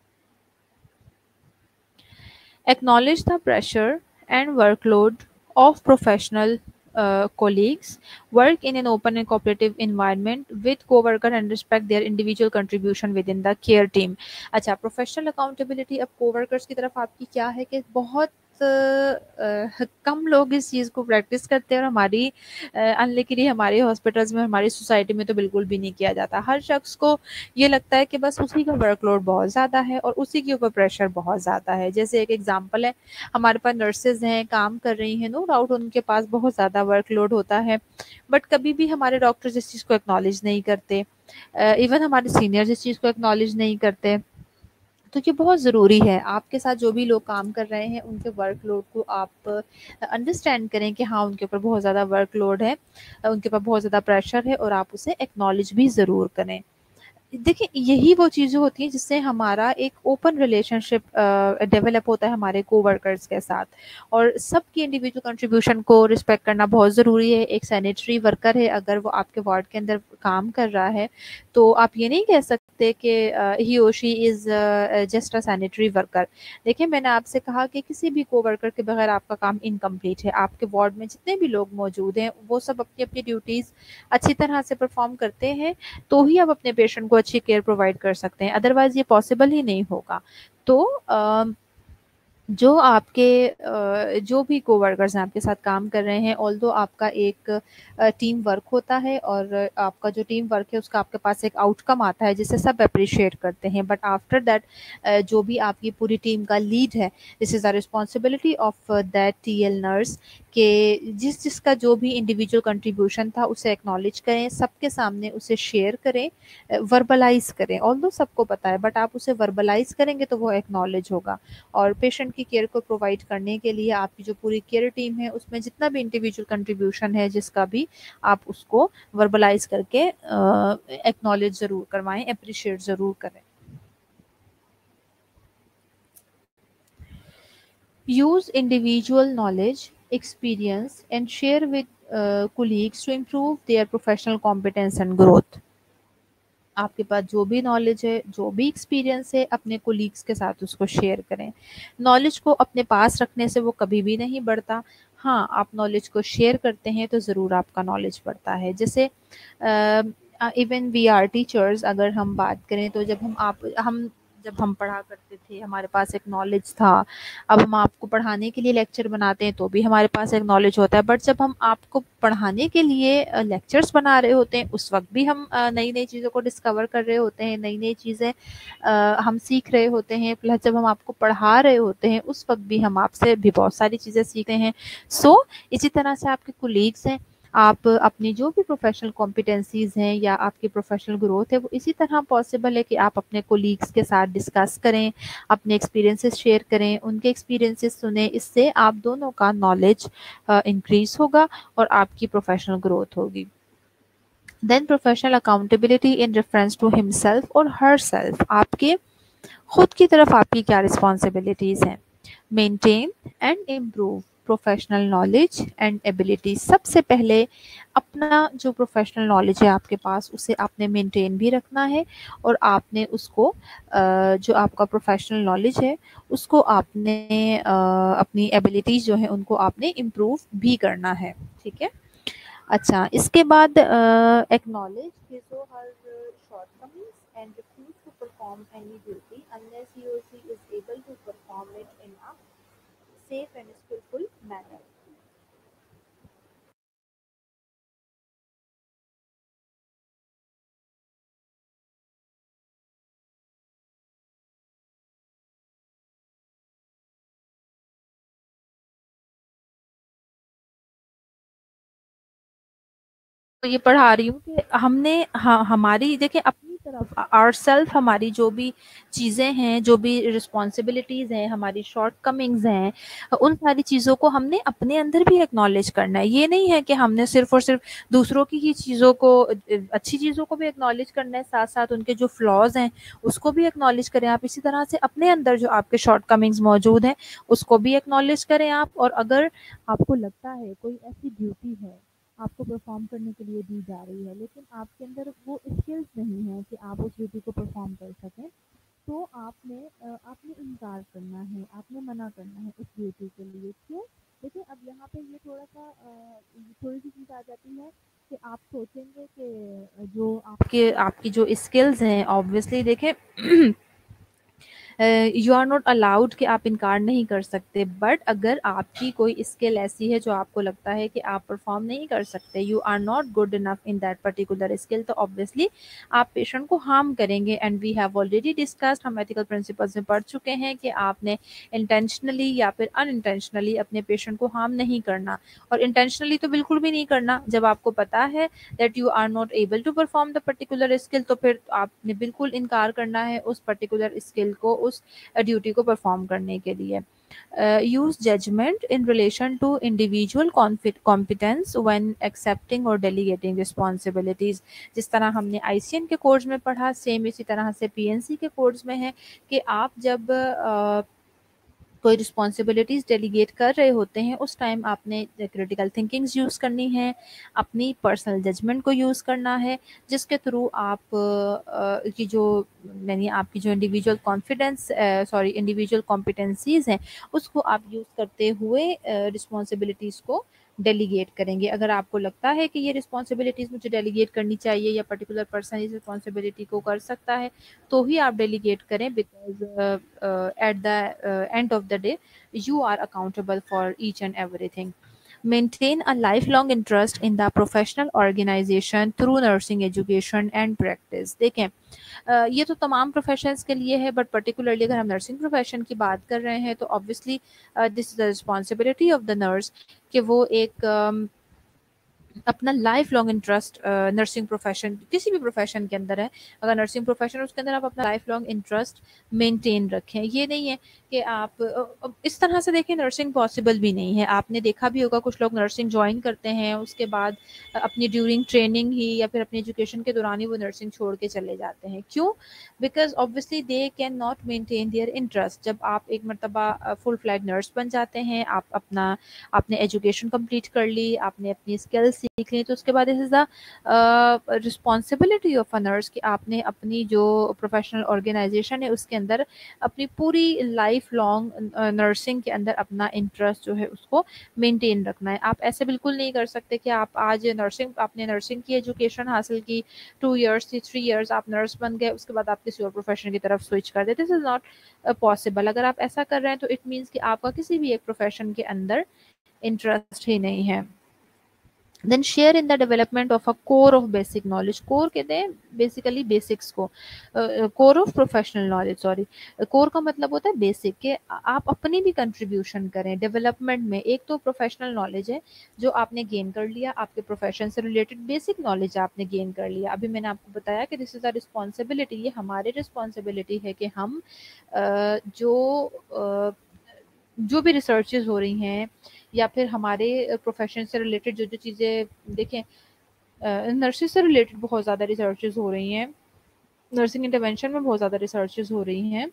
A: Acknowledge the pressure and workload of professional uh, colleagues. Work in an open and cooperative environment with co-worker and respect their individual contribution within the care team. اچھا professional accountability اب co-workers کی طرف آپ کی کیا ہے کہ بہت کم لوگ اس چیز کو پریکٹس کرتے ہیں، اور ہماری انلیکلی ہمارے ہاسپٹلس میں، ہماری سوسائٹی میں تو بالکل بھی نہیں کیا جاتا. ہر شخص کو یہ لگتا ہے کہ بس اسی کا ورک لوڈ بہت زیادہ ہے اور اسی کے اوپر پریشر بہت زیادہ ہے. جیسے ایک ایگزامپل ہے، ہمارے پاس نرسز ہیں، کام کر رہی ہیں، نو ڈاؤٹ ان کے پاس بہت زیادہ ورک لوڈ ہوتا ہے، بٹ کبھی بھی ہمارے ڈاکٹرز اس چیز کو ایکنالج نہیں کرتے، ایون ہمارے سینئرز اس چیز کو ایکنالج نہیں کرتے. تو یہ بہت ضروری ہے، آپ کے ساتھ جو بھی لوگ کام کر رہے ہیں ان کے ورک لوڈ کو آپ انڈرسٹینڈ کریں کہ ہاں ان کے اوپر بہت زیادہ ورک لوڈ ہے، ان کے اوپر بہت زیادہ پریشر ہے، اور آپ اسے ایکنالج بھی ضرور کریں. دیکھیں یہی وہ چیزیں ہوتی ہیں جس سے ہمارا ایک اوپن ریلیشن شپ ڈیولپ ہوتا ہے ہمارے کو ورکرز کے ساتھ، اور سب کی انڈیویجول کنٹریبیوشن کو رسپیکٹ کرنا بہت ضروری ہے. ایک سینیٹری ورکر ہے، اگر وہ آپ کے وارڈ کے اندر کام کر رہا ہے تو آپ یہ نہیں کہہ سکتے سکتے کہ ہی اور she is just a sanitary worker. دیکھیں میں نے آپ سے کہا کہ کسی بھی کو ورکر کے بغیر آپ کا کام انکمپلیٹ ہے. آپ کے وارڈ میں جتنے بھی لوگ موجود ہیں وہ سب اپنی اپنی ڈیوٹیز اچھی طرح سے پرفارم کرتے ہیں تو ہی آپ اپنے پیشنٹ کو اچھی کیئر پرووائڈ کر سکتے ہیں, ادروائز یہ پاسبل ہی نہیں ہوگا. تو جو آپ کے جو بھی کو ورکرز ہیں آپ کے ساتھ کام کر رہے ہیں, آلدو آپ کا ایک ٹیم ورک ہوتا ہے اور آپ کا جو ٹیم ورک ہے اس کا آپ کے پاس ایک آؤٹ کم آتا ہے جسے سب اپریشیٹ کرتے ہیں, بٹ آفٹر دیٹ جو بھی آپ کی پوری ٹیم کا لیڈ ہے, this is a responsibility of that T L nurse کہ جس جس کا جو بھی انڈیویجول کنٹریبیوشن تھا اسے ایکنالج کریں, سب کے سامنے اسے شیئر کریں, وربلائز کریں. آلدو سب کو پتہ ہے بٹ آپ اسے وربلائز کریں گے تو وہ ایکنالج ہوگا. اور پیشنٹ کی کیئر کو پرووائڈ کرنے کے لیے آپ کی جو پوری کیئر ٹیم ہے اس میں جتنا بھی انڈیویجول کنٹریبیوشن ہے جس کا بھی, آپ اس کو وربلائز کر کے ایکنالج ضرور کروائیں, اپریشیٹ ضرور کریں. Use individual knowledge, experience and share with uh, colleagues to improve their professional competence and growth. آپ کے پاس جو بھی نالج ہے, جو بھی ایکسپیرینس ہے, اپنے کولیگس کے ساتھ اس کو شیئر کریں. نالج کو اپنے پاس رکھنے سے وہ کبھی بھی نہیں بڑھتا. ہاں آپ نالج کو شیئر کرتے ہیں تو ضرور آپ کا نالج بڑھتا ہے. جیسے ایون وی آر ٹیچرز اگر ہم بات کریں تو جب ہم آپ ہم جب ہم پڑھا کرتے تھے ہمارے پاس ایک نالج تھا. اب ہم آپ کو پڑھانے کے لیے لیکچر بناتے ہیں تو بھی ہمارے پاس ایک نالج ہوتا ہے, بٹ جب ہم آپ کو پڑھانے کے لیے لیکچرز بنا رہے ہوتے ہیں اس وقت بھی ہم نئی نئی چیزوں کو ڈسکور کر رہے ہوتے ہیں, نئی نئی چیزیں ہم سیکھ رہے ہوتے ہیں. پلس جب ہم آپ کو پڑھا رہے ہوتے ہیں اس وقت بھی ہم آپ سے بھی بہت ساری چیزیں سیکھتے ہیں. سو اسی طرح سے آپ کے کولیگس ہیں, آپ اپنی جو بھی پروفیشنل کمپیٹنسیز ہیں یا آپ کی پروفیشنل گروتھ ہے وہ اسی طرح پاسبل ہے کہ آپ اپنے کولیگس کے ساتھ ڈسکس کریں, اپنے ایکسپیرینسز شیئر کریں, ان کے ایکسپیرینسز سنیں. اس سے آپ دونوں کا نالج انکریز ہوگا اور آپ کی پروفیشنل گروتھ ہوگی. Then professional accountability in reference to himself اور ہر سیلف. آپ کے خود کی طرف آپ کی کیا رسپانسبلٹیز ہیں. Maintain and improve professional knowledge and ability. سب سے پہلے اپنا جو پروفیشنل نالج ہے آپ کے پاس اسے آپ نے مینٹین بھی رکھنا ہے اور آپ نے اس کو جو آپ کا پروفیشنل نالج ہے اس کو آپ نے اپنی ایبلٹیز جو ہیں ان کو آپ نے امپروو بھی کرنا ہے. ٹھیک ہے. اچھا, اس کے بعد acknowledge his or her shortcomings and refuse to perform any duty unless he or she is able to perform it in a safe and skillful manner. تو یہ پڑھا رہی ہوں کہ ہم نے ہماری دیکھیں اپنی طرف آر سیلف ہماری جو بھی چیزیں ہیں, جو بھی رسپانسبلٹیز ہیں, ہماری شارٹ کمنگز ہیں, ان ساری چیزوں کو ہم نے اپنے اندر بھی ایکنالج کرنا ہے. یہ نہیں ہے کہ ہم نے صرف اور صرف دوسروں کی ہی چیزوں کو, اچھی چیزوں کو بھی ایکنالج کرنا ہے, ساتھ ساتھ ان کے جو فلاز ہیں اس کو بھی ایکنالج کریں آپ. اسی طرح سے اپنے اندر جو آپ کے شارٹ کمنگز موجود ہیں اس کو بھی ایکنالج کریں آپ. اور اگر آپ کو لگتا ہے کوئی ایسی ڈیوٹی ہے آپ کو پرفارم کرنے کے لیے دی جا رہی ہے لیکن آپ کے اندر وہ اسکلز نہیں ہیں کہ آپ اس ڈیوٹی کو پرفارم کر سکیں, تو آپ نے آپ نے انکار کرنا ہے, آپ نے منع کرنا ہے اس ڈیوٹی کے لیے. کیوں؟ دیکھیں اب یہاں پہ یہ تھوڑا سا تھوڑی سی چیز آ جاتی ہے کہ آپ سوچیں گے کہ جو آپ کے آپ کی جو اسکلز ہیں آبویسلی دیکھیں یو آر ناٹ الاؤڈ کہ آپ انکار نہیں کر سکتے, بٹ اگر آپ کی کوئی اسکل ایسی ہے جو آپ کو لگتا ہے کہ آپ پرفارم نہیں کر سکتے, you are not good enough in that particular skill, تو آبویسلی آپ پیشنٹ کو ہارم کریں گے. And we have already discussed, ہم ایتھیکل پرنسپلز میں پڑھ چکے ہیں کہ آپ نے انٹینشنلی یا پھر ان انٹینشنلی اپنے پیشنٹ کو ہارم نہیں کرنا. اور انٹینشنلی تو بالکل بھی نہیں کرنا. جب آپ کو پتا ہے that you are not able to perform the particular skill تو پھر آپ نے بالکل انکار کرنا ہے اس پرٹیکولر اسکل کو, اس ڈیوٹی کو پرفارم کرنے کے لیے. Use judgement in relation to individual competence when accepting اور ڈیلیگیٹنگ رسپانسبلٹیز. جس طرح ہم نے آئی سی این کے کورس میں پڑھا, سیم اسی طرح سے پی این سی کے کورس میں ہے کہ آپ جب کوئی رسپانسبلٹیز ڈیلیگیٹ کر رہے ہوتے ہیں اس ٹائم آپ نے کریٹیکل تھنکنگز یوز کرنی ہے, اپنی پرسنل ججمنٹ کو یوز کرنا ہے, جس کے تھرو آپ کی جو یعنی آپ کی جو individual confidence sorry individual competencies ہیں اس کو آپ یوز کرتے ہوئے رسپانسبلٹیز کو ڈیلیگیٹ کریں گے. اگر آپ کو لگتا ہے کہ یہ رسپانسبلٹیز مجھے ڈیلیگیٹ کرنی چاہیے یا پرٹیکولر پرسن اس رسپانسبلٹی کو کر سکتا ہے تو ہی آپ ڈیلیگیٹ کریں, because at the end of the day you are accountable for each and everything. Maintain a lifelong interest in the professional organization through nursing education and practice. دیکھیں یہ تو تمام پروفیشنس کے لیے ہے, بٹ پرٹیکولرلی اگر ہم nursing profession کی بات کر رہے ہیں تو obviously this is the responsibility of the nurse کہ وہ ایک اپنا lifelong interest nursing profession کسی بھی پروفیشن کے اندر ہے, اگر نرسنگ پروفیشن اس کے اندر آپ اپنا لائف لانگ انٹرسٹ مینٹین رکھیں. یہ نہیں ہے کہ آپ اس طرح سے دیکھیں نرسنگ پاسبل بھی نہیں ہے. آپ نے دیکھا بھی ہوگا کچھ لوگ نرسنگ جوائن کرتے ہیں اس کے بعد اپنی ڈیورنگ ٹریننگ ہی یا پھر اپنی ایجوکیشن کے دوران ہی وہ نرسنگ چھوڑ کے چلے جاتے ہیں. کیوں؟ Because obviously they can not maintain their interest. جب آپ ایک مرتبہ فل فلیج نرس بن جاتے ہیں, آپ اپنا آپ نے ایجوکیشن کمپلیٹ کر لی, آپ نے اپنی اسکلس سیکھ لی, تو اس کے بعد this is the responsibility of a nurse کہ آپ نے اپنی جو پروفیشنل آرگنائزیشن ہے اس کے اندر اپنی پوری لائف لانگ نرسنگ کے اندر اپنا انٹرسٹ جو ہے اس کو مینٹین رکھنا ہے. آپ ایسے بالکل نہیں کر سکتے کہ آپ آج نرسنگ آپ نے نرسنگ کی ایجوکیشن حاصل کی, ٹو ایئرس تھی, تھری ایئرس آپ نرس بن گئے, اس کے بعد آپ کسی اور پروفیشن کی طرف سوئچ کر دیں. This is not possible. اگر آپ ایسا کر رہے ہیں تو اٹ مینس کہ آپ کا کسی بھی ایک پروفیشن کے اندر انٹرسٹ ہی نہیں ہے. Then share in the development of a core of basic knowledge. Core کہتے ہیں بیسیکلی بیسکس کو, core of professional knowledge sorry core کا مطلب ہوتا ہے بیسک, کہ آپ اپنی بھی کنٹریبیوشن کریں ڈیولپمنٹ میں. ایک تو پروفیشنل نالج ہے جو آپ نے گین کر لیا, آپ کے پروفیشن سے ریلیٹڈ بیسک نالج آپ نے گین کر لیا. ابھی میں نے آپ کو بتایا کہ دس از اے رسپانسبلٹی, یہ ہماری رسپانسبلٹی ہے کہ ہم جو جو بھی ریسرچز ہو رہی ہیں یا پھر ہمارے پروفیشن سے ریلیٹڈ جو جو چیزیں, دیکھیں نرسز سے ریلیٹڈ بہت زیادہ ریسرچز ہو رہی ہیں, نرسنگ انٹرونشن میں بہت زیادہ ریسرچز ہو رہی ہیں,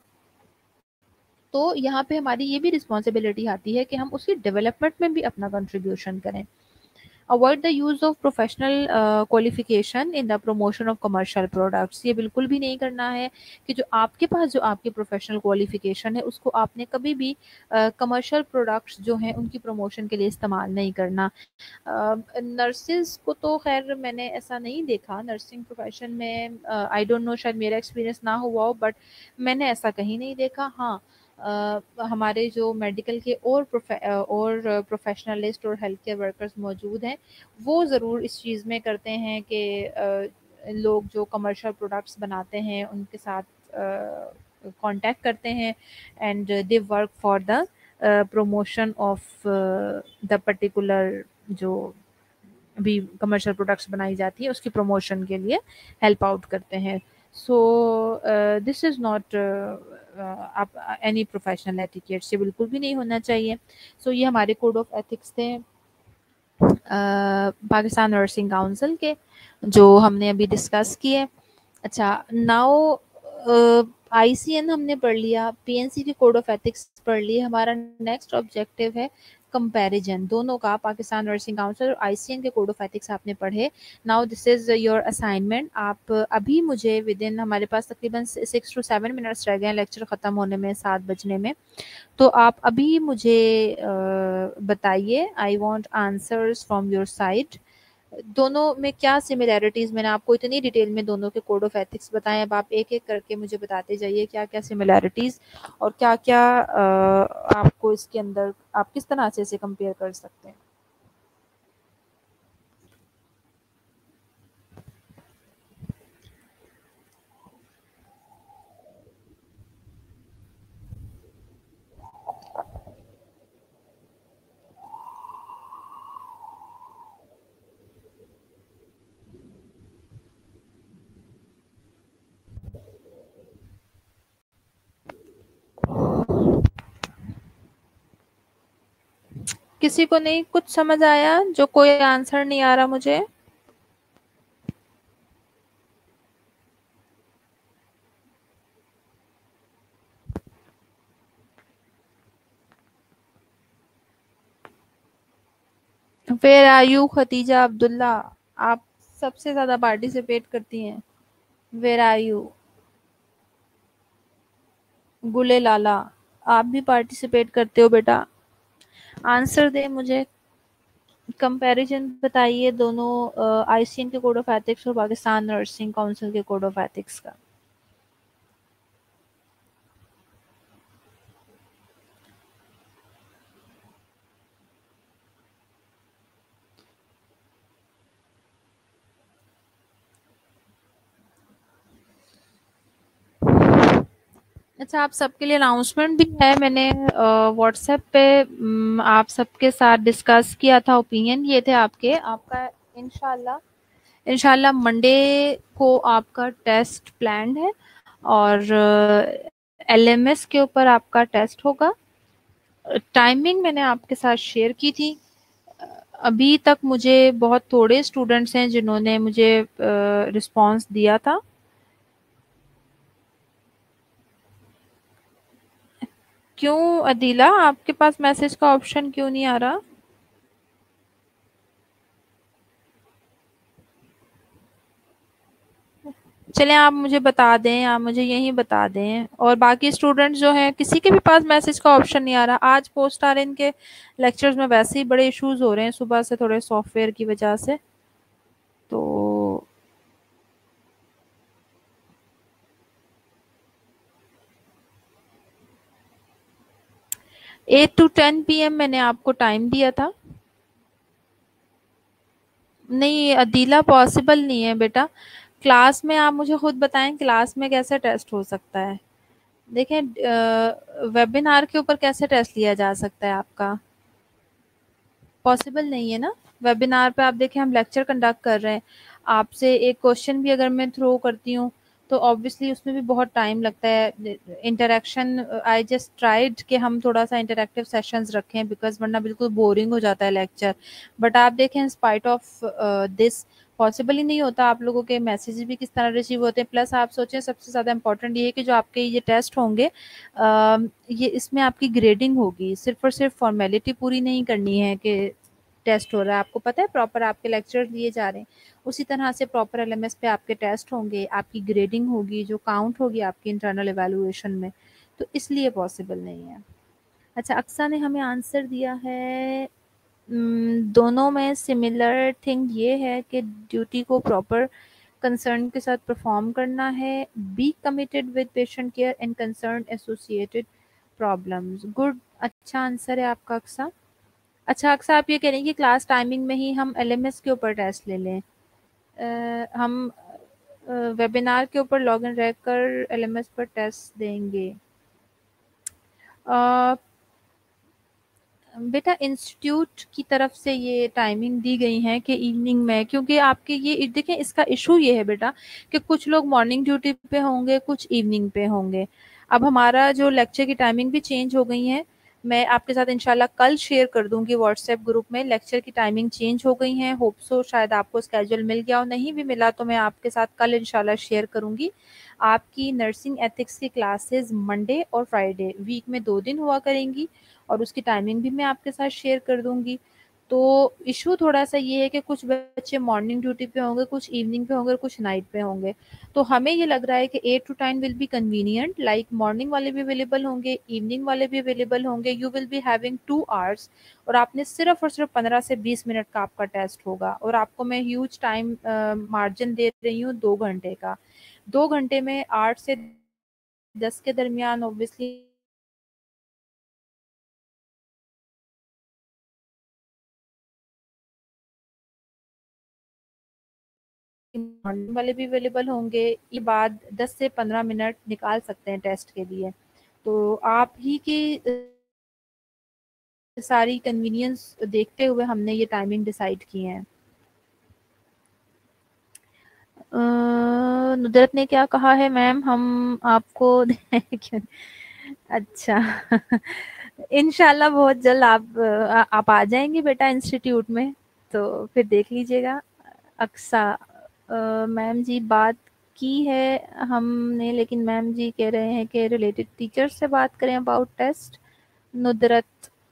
A: تو یہاں پہ ہماری یہ بھی رسپانسبلٹی آتی ہے کہ ہم اس کی ڈیولپمنٹ میں بھی اپنا کنٹریبیوشن کریں. Avoid the use of professional uh, qualification in the promotion of commercial products. یہ بالکل بھی نہیں کرنا ہے کہ جو آپ کے پاس جو آپ کی پروفیشنل کوالیفیکیشن ہے اس کو آپ نے کبھی بھی کمرشل uh, پروڈکٹس جو ہیں ان کی پروموشن کے لیے استعمال نہیں کرنا. نرسز uh, کو تو خیر میں نے ایسا نہیں دیکھا نرسنگ پروفیشن میں, آئی ڈونٹ نو شاید میرا ایکسپیرینس نہ ہوا ہو, بٹ میں نے ایسا کہیں نہیں دیکھا. ہاں Uh, ہمارے جو میڈیکل کے اور اور پروفیشنلسٹ اور ہیلتھ کیئر ورکرز موجود ہیں وہ ضرور اس چیز میں کرتے ہیں کہ uh, لوگ جو کمرشل پروڈکٹس بناتے ہیں ان کے ساتھ کانٹیکٹ uh, کرتے ہیں and they work for the promotion of the particular جو بھی کمرشل پروڈکٹس بنائی جاتی ہیں اس کی پروموشن کے لیے ہیلپ آؤٹ کرتے ہیں. So this is not any professional etiquettes, یہ بالکل بھی نہیں ہونا چاہیے. سو so, یہ ہمارے کوڈ آف ایتھکس تھے پاکستان نرسنگ کاؤنسل کے جو ہم نے ابھی ڈسکس کیے. اچھا ناؤ آئی سی این ہم نے پڑھ لیا, پی این سی کے کوڈ آف ایتھکس پڑھ لیے. ہمارا نیکسٹ آبجیکٹیو ہے کمپیریجن دونوں کا, پاکستان نرسنگ کاؤنسل اور آئی سی این کے کوڈ آف ایتھکس آپ نے پڑھے. Now this is your assignment. آپ ابھی مجھے ود ان ہمارے پاس تقریباً سکس ٹو سیون منٹس رہ گئے ہیں لیکچر ختم ہونے میں, سات بجنے میں, تو آپ ابھی مجھے بتائیے. I want answers from your side. دونوں میں کیا سملیرٹیز, میں نے آپ کو اتنی ڈیٹیل میں دونوں کے کوڈ آف ایتھکس بتائیں, اب آپ ایک ایک کر کے مجھے بتاتے جائیے کیا کیا سملیرٹیز اور کیا کیا آپ کو اس کے اندر آپ کس طرح سے اسے کمپیئر کر سکتے ہیں. کسی کو نہیں کچھ سمجھ آیا؟ جو کوئی آنسر نہیں آ رہا مجھے. Where are you Khatija Abdullah, आप सबसे ज्यादा पार्टिसिपेट करती हैं. Where are you. Gule Lala, आप भी पार्टिसिपेट करते हो बेटा. आंसर दे मुझे. कंपैरिजन बताइए दोनों आईसीएन के कोड ऑफ एथिक्स और पाकिस्तान नर्सिंग काउंसिल के कोड ऑफ एथिक्स का. अच्छा, आप सबके लिए अनाउंसमेंट भी है. मैंने व्हाट्सएप पे म, आप सबके साथ डिस्कस किया था. ओपिनियन ये थे आपके. आपका इंशाल्लाह इंशाल्लाह मंडे को आपका टेस्ट प्लान्ड है और एलएमएस के ऊपर आपका टेस्ट होगा. टाइमिंग मैंने आपके साथ शेयर की थी. अभी तक मुझे बहुत थोड़े स्टूडेंट्स हैं जिन्होंने मुझे रिस्पांस दिया था. क्यों अदीला, आपके पास मैसेज का ऑप्शन क्यों नहीं आ रहा? चलें, आप मुझे बता दें, आप मुझे यहीं बता दें. और बाकी स्टूडेंट्स जो हैं, किसी के भी पास मैसेज का ऑप्शन नहीं आ रहा. आज पोस्ट आ रहे हैं इनके लेक्चर्स में, वैसे ही बड़े इश्यूज हो रहे हैं सुबह से थोड़े सॉफ्टवेयर की वजह से. तो eight to ten P M मैंने आपको टाइम दिया था. नहीं अदीला, पॉसिबल नहीं है बेटा. क्लास में आप मुझे खुद बताएं, क्लास में कैसे टेस्ट हो सकता है? देखें, वेबिनार के ऊपर कैसे टेस्ट लिया जा सकता है आपका? पॉसिबल नहीं है ना. वेबिनार पे आप देखें, हम लेक्चर कंडक्ट कर रहे हैं. आपसे एक क्वेश्चन भी अगर मैं थ्रो करती हूँ तो ऑब्वियसली उसमें भी बहुत टाइम लगता है. इंटरेक्शन, आई जस्ट ट्राइड कि हम थोड़ा सा इंटरेक्टिव सेशंस रखें, बिकॉज वरना बिल्कुल बोरिंग हो जाता है लेक्चर. बट आप देखें, in spite of this possible ही नहीं होता. आप लोगों के मैसेज भी किस तरह रिसीव होते हैं. प्लस आप सोचें, सबसे ज़्यादा इंपॉर्टेंट ये है कि जो आपके ये टेस्ट होंगे, अ, ये इसमें आपकी ग्रेडिंग होगी. सिर्फ और सिर्फ फॉर्मेलिटी पूरी नहीं करनी है कि टेस्ट हो रहा है. आपको पता है प्रॉपर आपके लेक्चर दिए जा रहे हैं, उसी तरह से प्रॉपर एलएमएस पे आपके टेस्ट होंगे, आपकी ग्रेडिंग होगी जो काउंट होगी आपकी इंटरनल एवेलुएशन में. तो इसलिए पॉसिबल नहीं है. अच्छा, अक्सा ने हमें आंसर दिया है. उम, दोनों में सिमिलर थिंग ये है कि ड्यूटी को प्रॉपर कंसर्न के साथ परफॉर्म करना है. Be committed with patient care and concern associated problems. Good, अच्छा आंसर है आपका अक्सा. अच्छा अक्सा, आप ये कह रही हैं कि क्लास टाइमिंग में ही हम एलएमएस के ऊपर टेस्ट ले लें. अ, हम वेबिनार के ऊपर लॉग इन रहकर एलएमएस पर टेस्ट देंगे. अ, बेटा, इंस्टीट्यूट की तरफ से ये टाइमिंग दी गई है कि इवनिंग में, क्योंकि आपके ये देखें, इसका इशू ये है बेटा कि कुछ लोग मॉर्निंग ड्यूटी पे होंगे, कुछ इवनिंग पे होंगे. अब हमारा जो लेक्चर की टाइमिंग भी चेंज हो गई है. मैं आपके साथ इंशाल्लाह कल शेयर कर दूंगी व्हाट्सएप ग्रुप में. लेक्चर की टाइमिंग चेंज हो गई है. होप सो शायद आपको स्केड्यूल मिल गया हो, नहीं भी मिला तो मैं आपके साथ कल इंशाल्लाह शेयर करूंगी. आपकी नर्सिंग एथिक्स की क्लासेस मंडे और फ्राइडे वीक में दो दिन हुआ करेंगी और उसकी टाइमिंग भी मैं आपके साथ शेयर कर दूंगी. तो इशू थोड़ा सा ये है कि कुछ बच्चे मॉर्निंग ड्यूटी पे होंगे, कुछ इवनिंग पे होंगे और कुछ नाइट पे होंगे. तो हमें ये लग रहा है कि eight to ten will be convenient. Like morning वाले भी अवेलेबल होंगे, इवनिंग वाले भी अवेलेबल होंगे. You will be having two hours और आपने सिर्फ और सिर्फ पंद्रह से बीस मिनट का आपका टेस्ट होगा. और आपको मैं ह्यूज टाइम मार्जिन दे रही हूँ, दो घंटे का. दो घंटे में आठ से दस के दरमियान ऑब्वियसली मॉर्निंग वाले भी अवेलेबल होंगे. ये बाद दस से पंद्रह मिनट निकाल सकते हैं टेस्ट के लिए. तो आप ही की सारी कन्वीनियंस देखते हुए हमने ये टाइमिंग डिसाइड की है. अ, नुदरत ने क्या कहा है मैम, हम आपको क्यों? अच्छा इंशाल्लाह बहुत जल्द आप आप आ जाएंगे बेटा इंस्टीट्यूट में, तो फिर देख लीजिएगा. अक्सा, मैम जी बात की है हमने, लेकिन मैम जी कह रहे हैं कि रिलेटेड टीचर से बात करें अबाउट टेस्ट. नुदरत,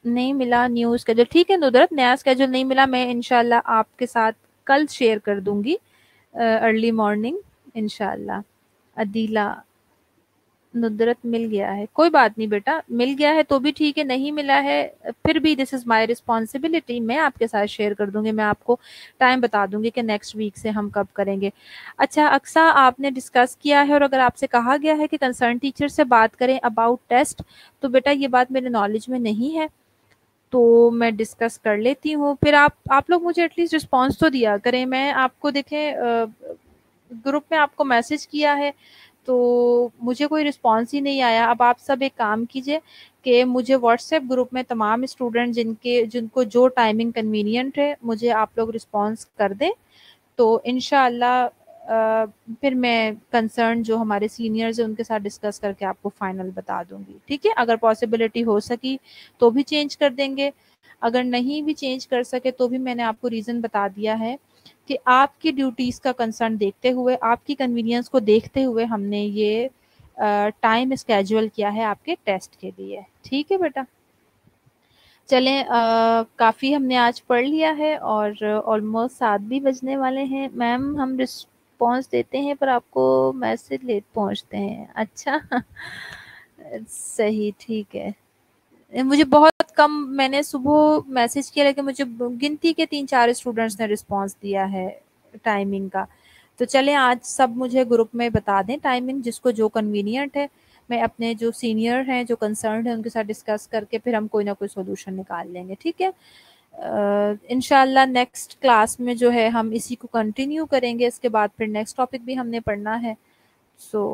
A: نہیں ملا نیو اسکیجول. ٹھیک ہے ندرت, نیا اسکیجول نہیں ملا, میں انشاءاللہ آپ کے ساتھ کل شیئر کر دوں گی ارلی مارننگ انشاءاللہ. عدیلہ, ندرت مل گیا ہے, کوئی بات نہیں بیٹا, مل گیا ہے تو بھی ٹھیک ہے, نہیں ملا ہے پھر بھی دس از مائی رسپانسبلٹی, میں آپ کے ساتھ شیئر کر دوں گی, میں آپ کو ٹائم بتا دوں گی کہ نیکسٹ ویک سے ہم کب کریں گے. اچھا اقصا, آپ نے ڈسکس کیا ہے اور اگر آپ سے کہا گیا ہے کہ کنسرن ٹیچر سے بات کریں اباؤٹ ٹیسٹ, تو بیٹا یہ بات میرے نالج میں نہیں ہے, تو میں ڈسکس کر لیتی ہوں. پھر آپ آپ لوگ مجھے ایٹ لیسٹ رسپانس تو دیا کریں. میں آپ کو دیکھیں گروپ میں آپ کو میسج کیا ہے تو مجھے کوئی رسپانس ہی نہیں آیا. اب آپ سب ایک کام کیجئے کہ مجھے واٹس ایپ گروپ میں تمام اسٹوڈنٹ جن کے جن کو جو ٹائمنگ کنوینئنٹ ہے مجھے آپ لوگ رسپانس کر دیں, تو انشاءاللہ پھر میں کنسرن جو ہمارے سینئرز ہیں ان کے ساتھ ڈسکس کر کے آپ کو فائنل بتا دوں گی. ٹھیک ہے, اگر پاسبلٹی ہو سکی تو بھی چینج کر دیں گے, اگر نہیں بھی چینج کر سکے تو بھی میں نے آپ کو ریزن بتا دیا ہے کہ آپ کی ڈیوٹیز کا کنسرن دیکھتے ہوئے, آپ کی کنوینئنس کو دیکھتے ہوئے ہم نے یہ ٹائم اسکیجول کیا ہے آپ کے ٹیسٹ کے لیے. ٹھیک ہے بیٹا, چلیں کافی ہم نے آج پڑھ لیا ہے اور آلموسٹ سات بھی بجنے والے ہیں. میم ہم رسپانس دیتے ہیں پر آپ کو میسج لیٹ پہنچتے ہیں. اچھا صحیح, ٹھیک ہے. مجھے بہت کم, میں نے صبح میسج کیا لیکن مجھے گنتی کے تین چار اسٹوڈنٹس نے رسپانس دیا ہے ٹائمنگ کا. تو چلیں آج سب مجھے گروپ میں بتا دیں ٹائمنگ, جس کو جو کنوینئنٹ ہے. میں اپنے جو سینئر ہیں جو کنسرنڈ ہیں ان کے ساتھ ڈسکس کر کے پھر ہم کوئی نہ کوئی سولوشن نکال لیں گے. ٹھیک ہے, انشاءاللہ نیکسٹ کلاس میں جو ہے ہم اسی کو کنٹینیو کریں گے. اس کے بعد پھر نیکسٹ ٹاپک بھی ہم نے پڑھنا ہے. سو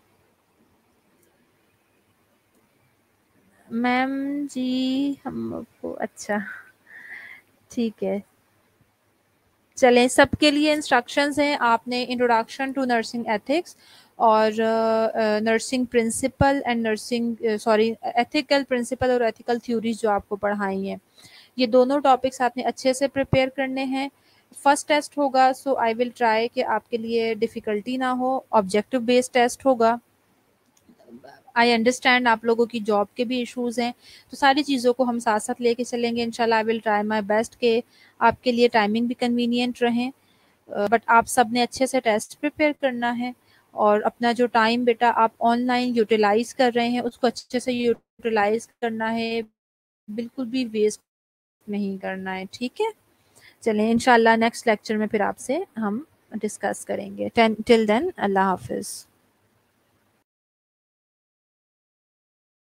A: میم جی ہم کو, اچھا ٹھیک ہے. چلیں سب کے لیے انسٹرکشنز ہیں, آپ نے انٹروڈکشن ٹو نرسنگ ایتھکس اور nursing principle and nursing sorry ethical principle اور ایتھیکل تھیوریز جو آپ کو پڑھائی ہیں, یہ دونوں ٹاپکس آپ نے اچھے سے پریپیئر کرنے ہیں. فرسٹ ٹیسٹ ہوگا سو آئی ول ٹرائی کہ آپ کے لیے ڈیفیکلٹی نہ ہو. آبجیکٹیو بیسڈ ٹیسٹ ہوگا. آئی انڈرسٹینڈ آپ لوگوں کی جاب کے بھی ایشوز ہیں, تو ساری چیزوں کو ہم ساتھ ساتھ لے کے چلیں گے انشاءاللہ. آئی ول ٹرائی مائی بیسٹ کہ آپ کے لیے ٹائمنگ بھی کنوینئنٹ رہیں, بٹ آپ سب نے اچھے سے ٹیسٹ پریپیئر کرنا ہے اور اپنا جو ٹائم بیٹا آپ آن لائن یوٹیلائز کر رہے ہیں اس کو اچھے سے یوٹیلائز کرنا ہے, بالکل بھی ویسٹ نہیں کرنا ہے. ٹھیک ہے, چلیں انشاءاللہ نیکسٹ لیکچر میں پھر آپ سے ہم ڈسکس کریں گے. ٹل دین اللہ حافظ.